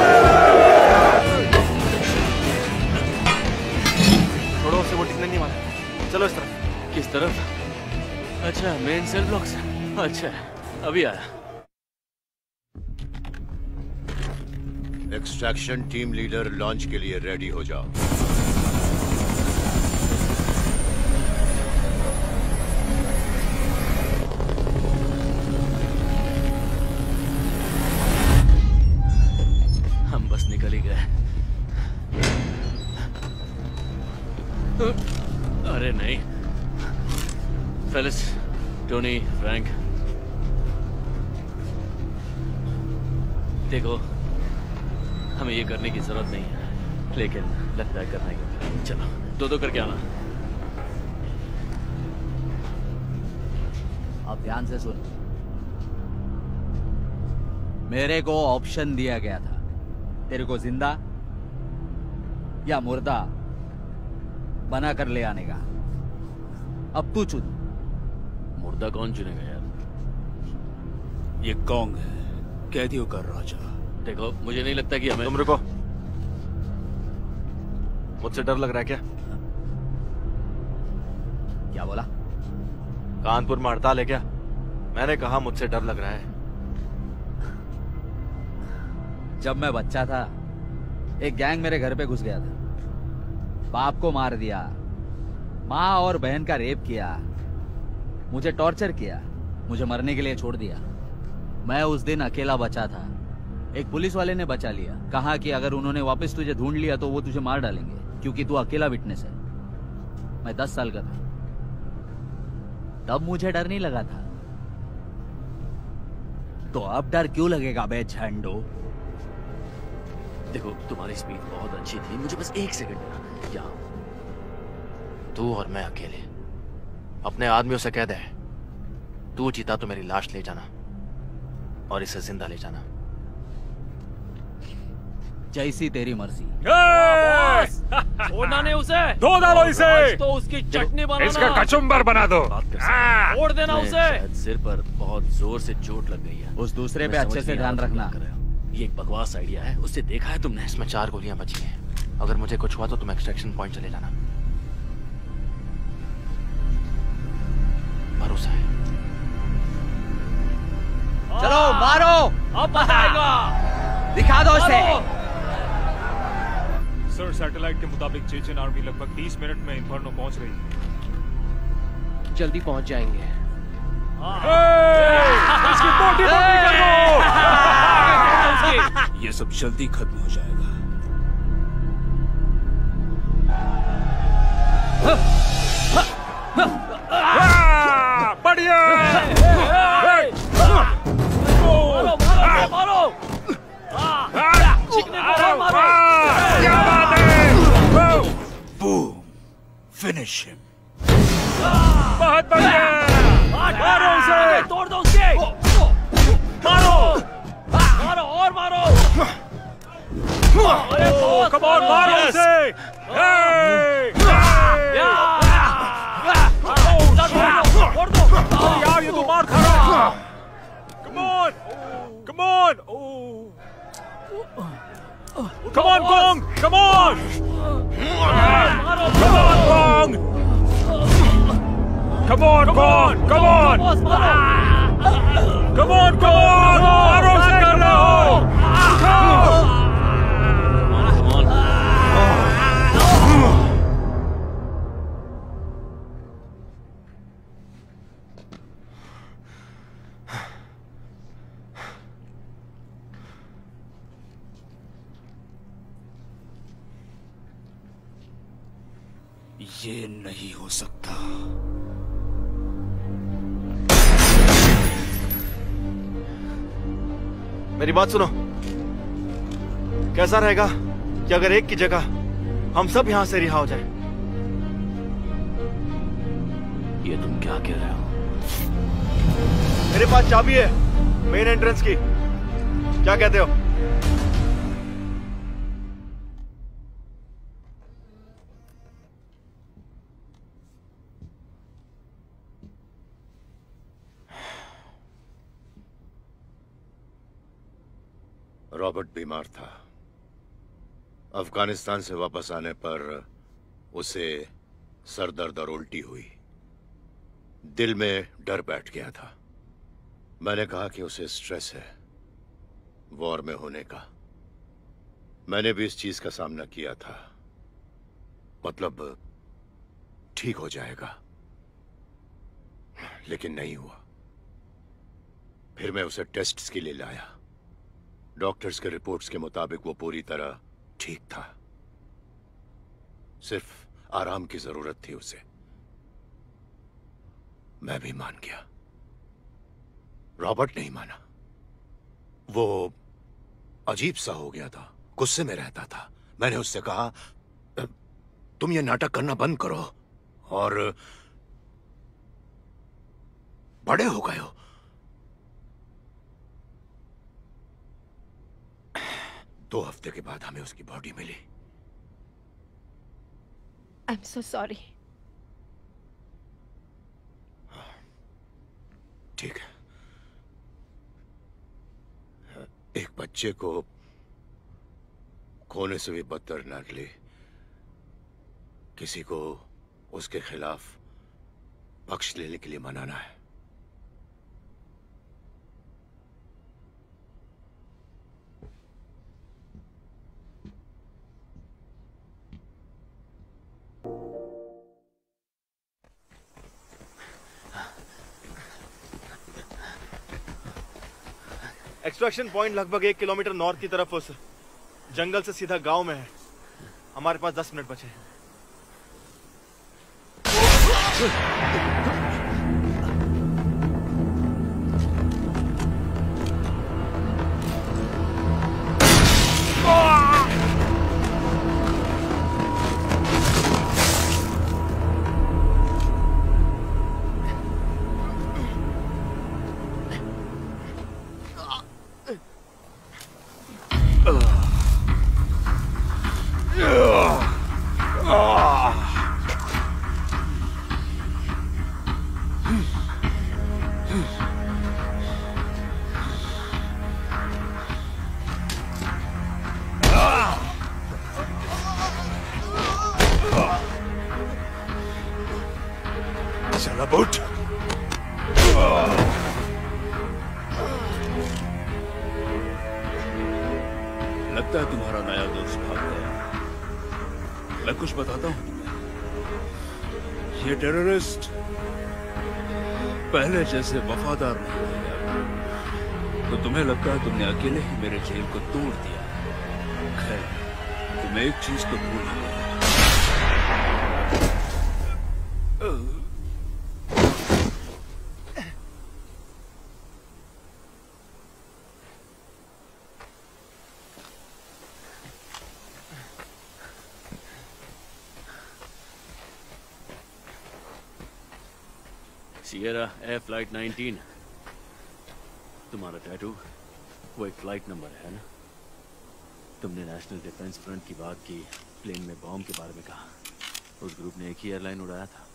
छोड़ो उसे, वो टिकने नहीं वाला। चलो इस तरफ। किस तरफ? अच्छा मेन सेल ब्लॉक से। अच्छा अभी आया। एक्सट्रैक्शन टीम लीडर लॉन्च के लिए रेडी हो जाओ। हम बस निकल ही गए। अरे नहीं। फेलिस, टोनी, फ्रैंक, देखो हमें ये करने की जरूरत नहीं है, लेकिन लगता है करना ही होगा। चलो दो दो करके आना। अब ध्यान से सुन। मेरे को ऑप्शन दिया गया था, तेरे को जिंदा या मुर्दा बना कर ले आने का। अब तू चुन। मुर्दा कौन चुनेगा यार? ये कौन है? कैदियों का राजा। देखो मुझे नहीं लगता कि हमें। तुम रुको। मुझसे डर लग रहा है क्या? क्या बोला? कानपुर में हड़ताल है क्या? मैंने कहा मुझसे डर लग रहा है। जब मैं बच्चा था एक गैंग मेरे घर पे घुस गया था, बाप को मार दिया, माँ और बहन का रेप किया, मुझे टॉर्चर किया, मुझे मरने के लिए छोड़ दिया। मैं उस दिन अकेला बचा था। एक पुलिस वाले ने बचा लिया, कहा कि अगर उन्होंने वापस तुझे ढूंढ लिया तो वो तुझे मार डालेंगे क्योंकि तू अकेला विटनेस है। मैं दस साल का था, तब मुझे डर नहीं लगा था, तो अब डर क्यों लगेगा बे झंडो? देखो तुम्हारी स्पीड बहुत अच्छी थी, मुझे बस एक सेकंड देना। क्या तू और मैं अकेले? अपने आदमियों से कह दे, तू जीता तो मेरी लाश ले जाना और इसे जिंदा ले जाना। जैसी तेरी मर्जी। छोड़ना नहीं उसे। दो डालो इसे। तो उसकी चटनी बनाना। इसका कचुम्बर बना दो। छोड़ देना उसे। शायद सिर पर बहुत जोर से चोट लग गई है। उस दूसरे पे अच्छे से ध्यान रखना। ये एक बकवास आइडिया है, उससे देखा है तुमने? इसमें चार गोलियां बची हैं। अगर मुझे कुछ हुआ तो तुम एक्सट्रैक्शन पॉइंट चले जाना। भरोसा है। चलो मारो। अब बताएगा। दिखा दो इसे। सर सैटेलाइट के मुताबिक चेचन आर्मी लगभग तीस मिनट में इन्फर्नो पहुंच रही है। जल्दी पहुंच जाएंगे। इसकी बोटी बंद करो। ये सब जल्दी खत्म हो जाएगा। बढ़िया। मारो मारो मारो। चिकने को मारो। क्या बात है? Boom, finish him. बहुत बढ़िया। मारो उसे। तोड़ दो उसके। मारो मारो और मारो। अरे कम ऑन मारो उसे। तोड़ दो। यार ये तो मार खा रहा on! Oh! Come on, Gong! Come on! Come on, Gong! Come on, Gong! Come on! Come on, Gong! मारो से कर लो! ये नहीं हो सकता। मेरी बात सुनो। कैसा रहेगा कि अगर एक की जगह हम सब यहां से रिहा हो जाए? ये तुम क्या कह रहे हो? मेरे पास चाबी है मेन एंट्रेंस की। क्या कहते हो? रॉबर्ट बीमार था। अफगानिस्तान से वापस आने पर उसे सरदर्द और उल्टी हुई। दिल में डर बैठ गया था। मैंने कहा कि उसे स्ट्रेस है वॉर में होने का। मैंने भी इस चीज का सामना किया था। मतलब ठीक हो जाएगा, लेकिन नहीं हुआ। फिर मैं उसे टेस्ट्स के लिए लाया। डॉक्टर्स के रिपोर्ट्स के मुताबिक वो पूरी तरह ठीक था। सिर्फ आराम की जरूरत थी उसे। मैं भी मान गया। रॉबर्ट नहीं माना। वो अजीब सा हो गया था, गुस्से में रहता था। मैंने उससे कहा, तुम ये नाटक करना बंद करो और बड़े हो गए हो। दो हफ्ते के बाद हमें उसकी बॉडी मिली। I am so sorry. ठीक है। एक बच्चे को खोने से भी बदतर नाटली किसी को उसके खिलाफ पक्ष लेने के लिए मनाना है। एक्सट्रैक्शन पॉइंट लगभग एक किलोमीटर नॉर्थ की तरफ उस जंगल से सीधा गांव में है। हमारे पास दस मिनट बचे हैं। लगता है तुम्हारा नया दोस्त भाग गया। मैं कुछ बताता हूँ तुम्हें। ये टेररिस्ट पहले जैसे वफादार नहीं रहे। तो तुम्हें लगता है तुमने अकेले ही मेरे जेल को तोड़ दिया। खैर, तुम एक चीज तो भूल गए। सियरा एयर फ्लाइट नाइनटीन, तुम्हारा टैटू वो एक फ्लाइट नंबर है ना? तुमने नेशनल डिफेंस फ्रंट की बात की, प्लेन में बॉम्ब के बारे में कहा। उस ग्रुप ने एक ही एयरलाइन उड़ाया था।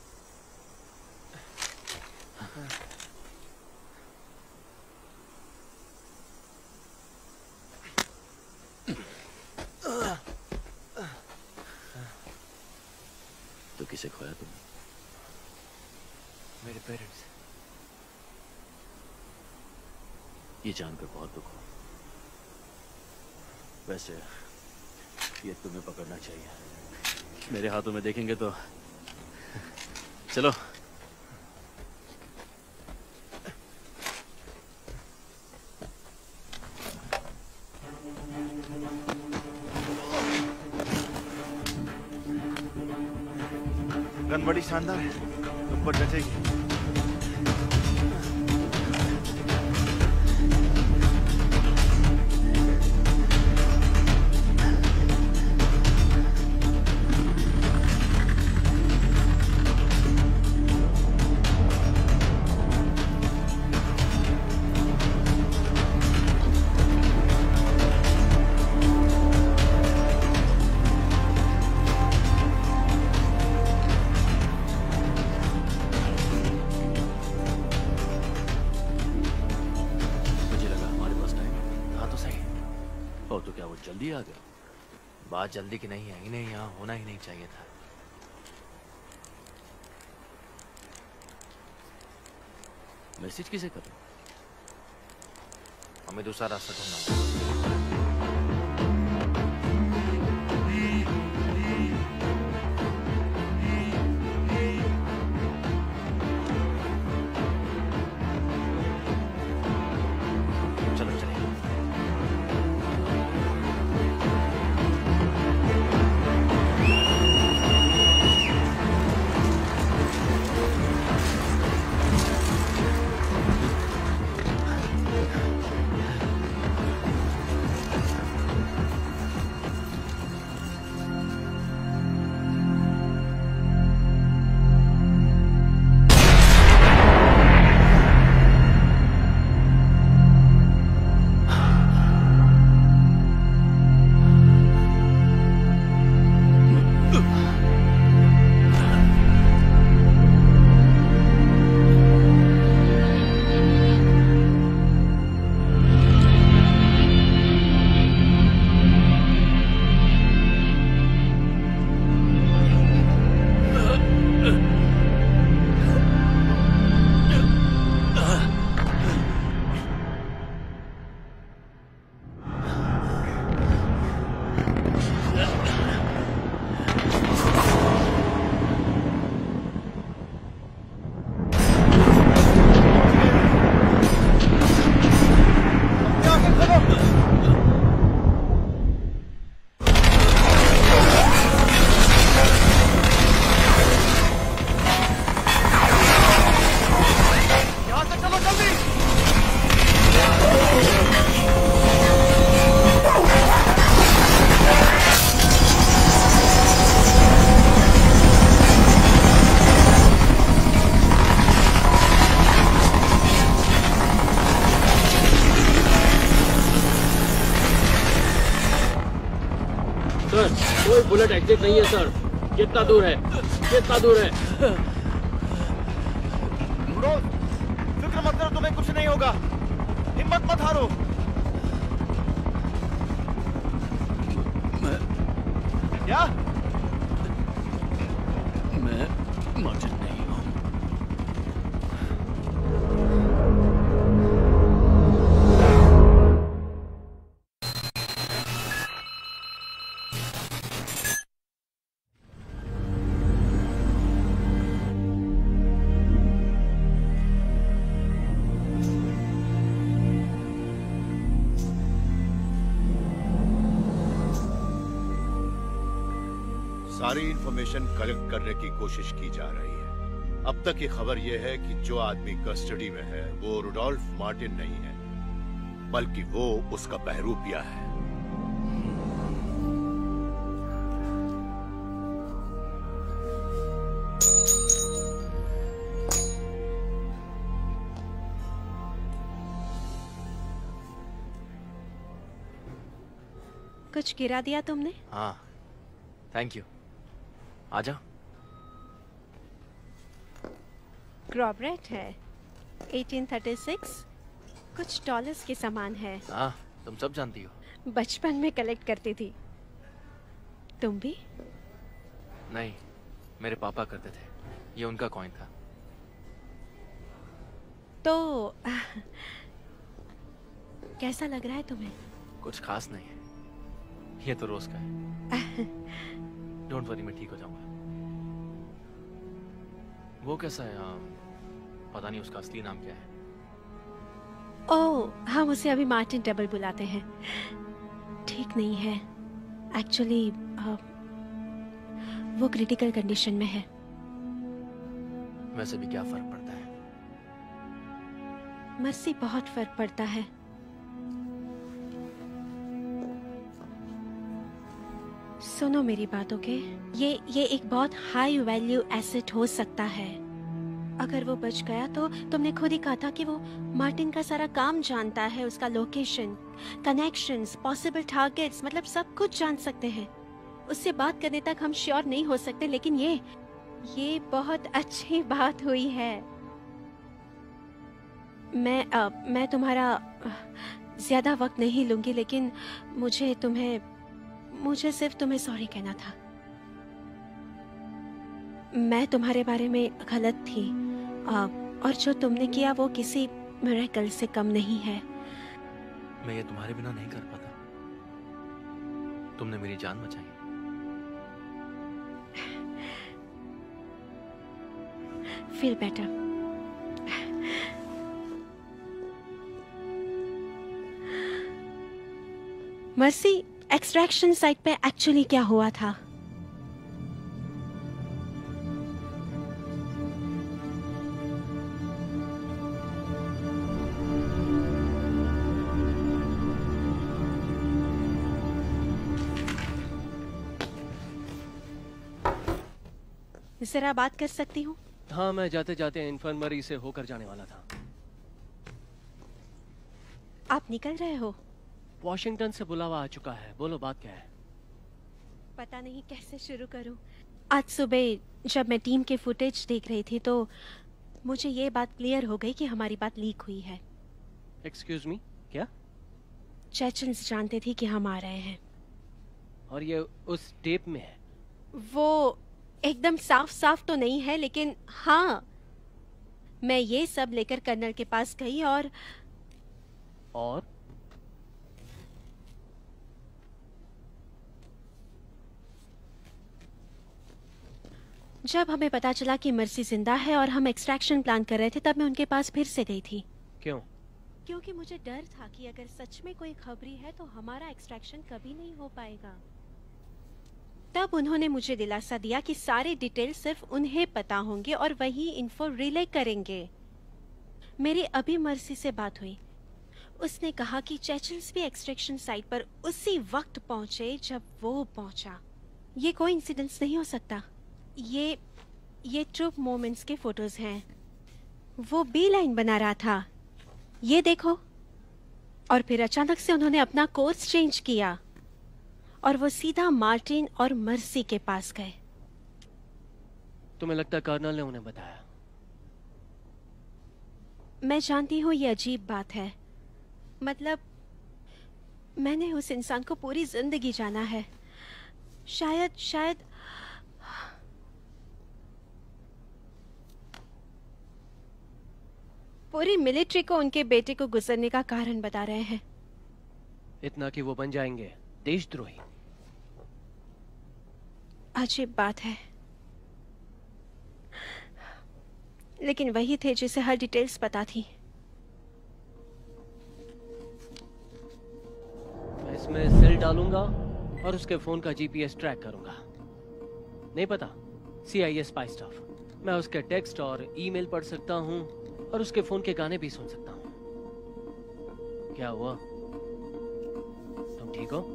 किसे खोया तुमने? मेरे पेरेंट्स। ये जानकर बहुत दुख हुआ। वैसे ये तुम्हें पकड़ना चाहिए। मेरे हाथों में देखेंगे तो चलो। गन बड़ी शानदार है, तुम पर जचेगी। जल्दी आ गया। बात जल्दी की नहीं है, इन्हें यहाँ होना ही नहीं चाहिए था। मैसेज किसे करूं? हमें दूसरा रास्ता ढूंढना। कोई बुलेट एग्जिट नहीं है सर। कितना दूर है? कितना दूर है? फिक्र मत करो, तुम्हें कुछ नहीं होगा। हिम्मत मत हारो। मैं क्या? मैं मार्टिन नहीं हूं। सारी इंफॉर्मेशन कलेक्ट करने की कोशिश की जा रही है। अब तक की खबर यह है कि जो आदमी कस्टडी में है वो रुडोल्फ मार्टिन नहीं है, बल्कि वो उसका बहरूपिया है। कुछ गिरा दिया तुमने? हाँ, थैंक यू। आजा। ग्रॉबरेट है, अठारह सौ छत्तीस, कुछ डॉलर्स के समान है। हाँ, तुम सब जानती हो। बचपन में कलेक्ट करती थी। तुम भी? नहीं, मेरे पापा करते थे, ये उनका कॉइन था। तो कैसा लग रहा है तुम्हें? कुछ खास नहीं है, ये तो रोज का है। डोंट वरी, मैं ठीक हो जाऊंगा। वो कैसा है? आ, पता नहीं उसका असली नाम क्या है। ओह, हम उसे अभी मार्टिन डबल बुलाते हैं। ठीक नहीं है एक्चुअली, वो क्रिटिकल कंडीशन में है। वैसे भी क्या फर्क पड़ता है? मर्सी, बहुत फर्क पड़ता है। सुनो मेरी बात, ओके? ये ये एक बहुत हाई वैल्यू एसेट हो सकता है। अगर वो बच गया तो तुमने खुद ही कहा था कि वो मार्टिन का सारा काम जानता है, उसका लोकेशन, कनेक्शंस, पॉसिबल टारगेट्स, मतलब सब कुछ जान सकते हैं। उससे बात करने तक हम श्योर नहीं हो सकते, लेकिन ये ये बहुत अच्छी बात हुई है। मैं आ, मैं तुम्हारा ज्यादा वक्त नहीं लूंगी, लेकिन मुझे तुम्हें मुझे सिर्फ तुम्हें सॉरी कहना था। मैं तुम्हारे बारे में गलत थी, आ, और जो तुमने किया वो किसी मिरेकल से कम नहीं है। मैं ये तुम्हारे बिना नहीं कर पाता। तुमने मेरी जान बचाई। Feel better. Mercy, extraction site पे एक्चुअली क्या हुआ था? जरा बात कर सकती हूँ? हाँ, मैं जाते जाते इन्फर्मरी से होकर जाने वाला था। आप निकल रहे हो? वॉशिंगटन से बुलावा आ चुका है। बोलो, बात क्या है? पता नहीं कैसे शुरू करूं। आज सुबह जब मैं टीम के फुटेज देख रही थी तो मुझे ये बात क्लियर हो गई कि हमारी बात लीक हुई है। एक्सक्यूज मी, क्या? चेचन्स जानते थे कि हम आ रहे हैं। और ये उस टेप में है? वो एकदम साफ साफ तो नहीं है, लेकिन हाँ, मैं ये सब लेकर कर्नल के पास गई और और जब हमें पता चला कि मर्सी जिंदा है और हम एक्सट्रैक्शन प्लान कर रहे थे, तब मैं उनके पास फिर से गई थी। क्यों? क्योंकि मुझे डर था कि अगर सच में कोई खबरी है तो हमारा एक्सट्रैक्शन कभी नहीं हो पाएगा। तब उन्होंने मुझे दिलासा दिया कि सारे डिटेल सिर्फ उन्हें पता होंगे और वही इन्फो रिले करेंगे। मेरी अभी मर्सी से बात हुई। उसने कहा कि चेचन्स भी एक्सट्रैक्शन साइट पर उसी वक्त पहुंचे जब वो पहुंचा। ये कोई इंसिडेंस नहीं हो सकता। ये ये ट्रूप मोमेंट्स के फोटोज हैं। वो बी लाइन बना रहा था, ये देखो। और फिर अचानक से उन्होंने अपना कोर्स चेंज किया और वो सीधा मार्टिन और मर्सी के पास गए। तुम्हें लगता है कर्नल ने उन्हें बताया? मैं जानती हूँ ये अजीब बात है, मतलब मैंने उस इंसान को पूरी जिंदगी जाना है। शायद शायद पूरी मिलिट्री को उनके बेटे को गुजरने का कारण बता रहे हैं। इतना कि वो बन जाएंगे देशद्रोही। अजीब बात है, लेकिन वही थे जिसे हर डिटेल्स पता थी। मैं इसमें सेल डालूंगा और उसके फोन का जीपीएस ट्रैक करूंगा। नहीं पता, सीआईए स्पाई स्टाफ। मैं उसके टेक्स्ट और ईमेल पढ़ सकता हूं और उसके फोन के गाने भी सुन सकता हूं। क्या हुआ? तुम ठीक हो?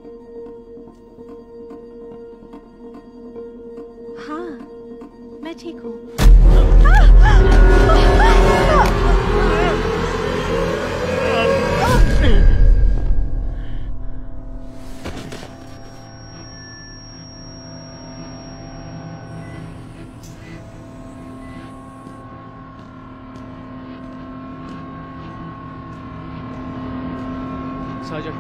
हाँ, मैं ठीक हूँ। सार्जेंट,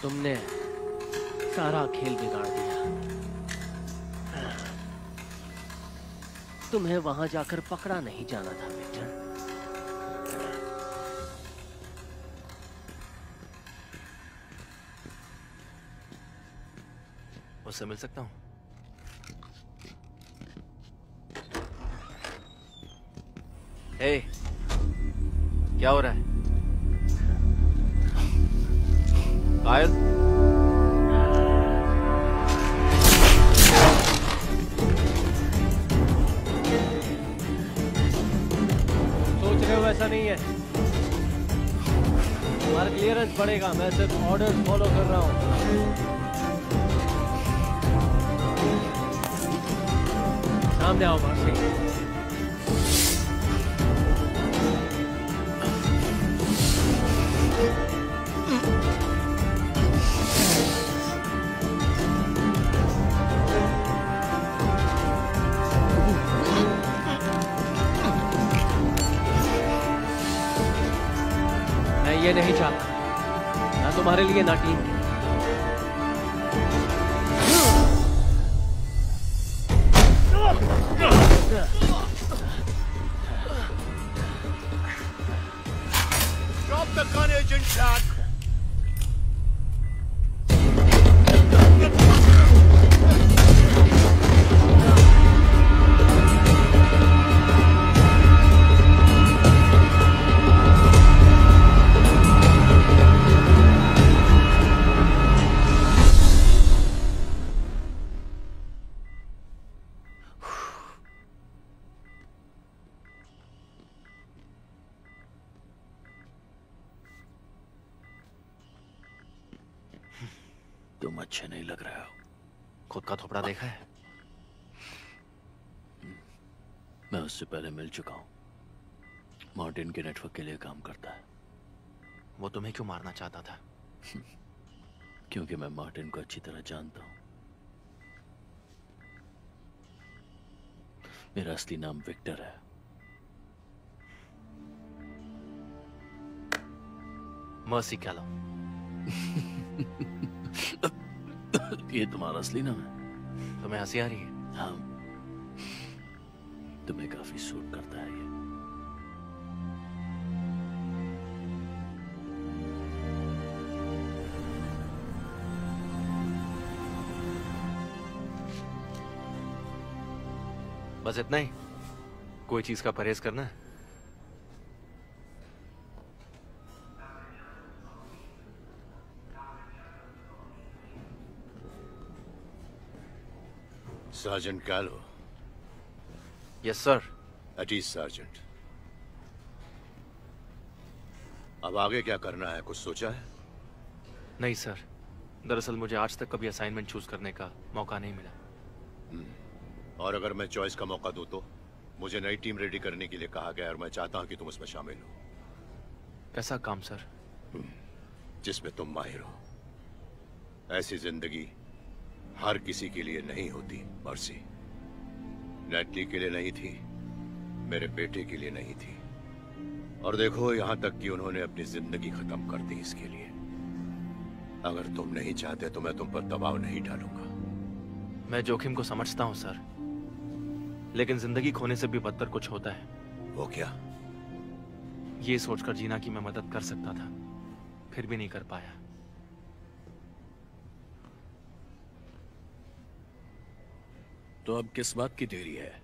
तुमने सारा खेल बिगाड़ दिया। तुम्हें वहां जाकर पकड़ा नहीं जाना था विक्टर। उससे मिल सकता हूं? हे, क्या हो रहा है? कायल? सोच रहे हो ऐसा नहीं है। हमारा क्लियरेंस बढ़ेगा, मैं सिर्फ ऑर्डर फॉलो कर रहा हूं। सामने आओ मार्सी। मैं ये नहीं चाहता, ना तुम्हारे लिए ना टीम के। Drop the gun, Agent Jack! तुम अच्छे नहीं लग रहे हो। खुद का थोपड़ा देखा है? मैं उससे पहले मिल चुका हूं। मार्टिन के नेटवर्क के लिए काम करता है। वो तुम्हें क्यों मारना चाहता था? क्योंकि मैं मार्टिन को अच्छी तरह जानता हूं। मेरा असली नाम विक्टर है। मर्सी कैलो। ये तुम्हारा असली नाम है? तुम्हें हंसी आ रही है? हाँ, तुम्हें काफी सूट करता है ये। बस इतना ही? कोई चीज का परहेज करना है? Sergeant Callow. Yes, sir. At ease, Sergeant. अब आगे क्या करना है, कुछ सोचा है? नहीं सर, दरअसल मुझे आज तक कभी असाइनमेंट चूज करने का मौका नहीं मिला। और अगर मैं चॉइस का मौका दूं तो? मुझे नई टीम रेडी करने के लिए कहा गया और मैं चाहता हूं कि तुम उसमें शामिल हो। कैसा काम सर? जिसमें तुम माहिर हो। ऐसी जिंदगी हर किसी के लिए नहीं होती मर्सी। नेटली के लिए नहीं थी, मेरे बेटे के लिए नहीं थी, और देखो यहां तक कि उन्होंने अपनी जिंदगी खत्म कर दी इसके लिए। अगर तुम नहीं चाहते तो मैं तुम पर दबाव नहीं डालूंगा। मैं जोखिम को समझता हूं सर, लेकिन जिंदगी खोने से भी बदतर कुछ होता है। वो क्या? ये सोचकर जीना कि मैं मदद कर सकता था, फिर भी नहीं कर पाया। तो अब किस बात की देरी है?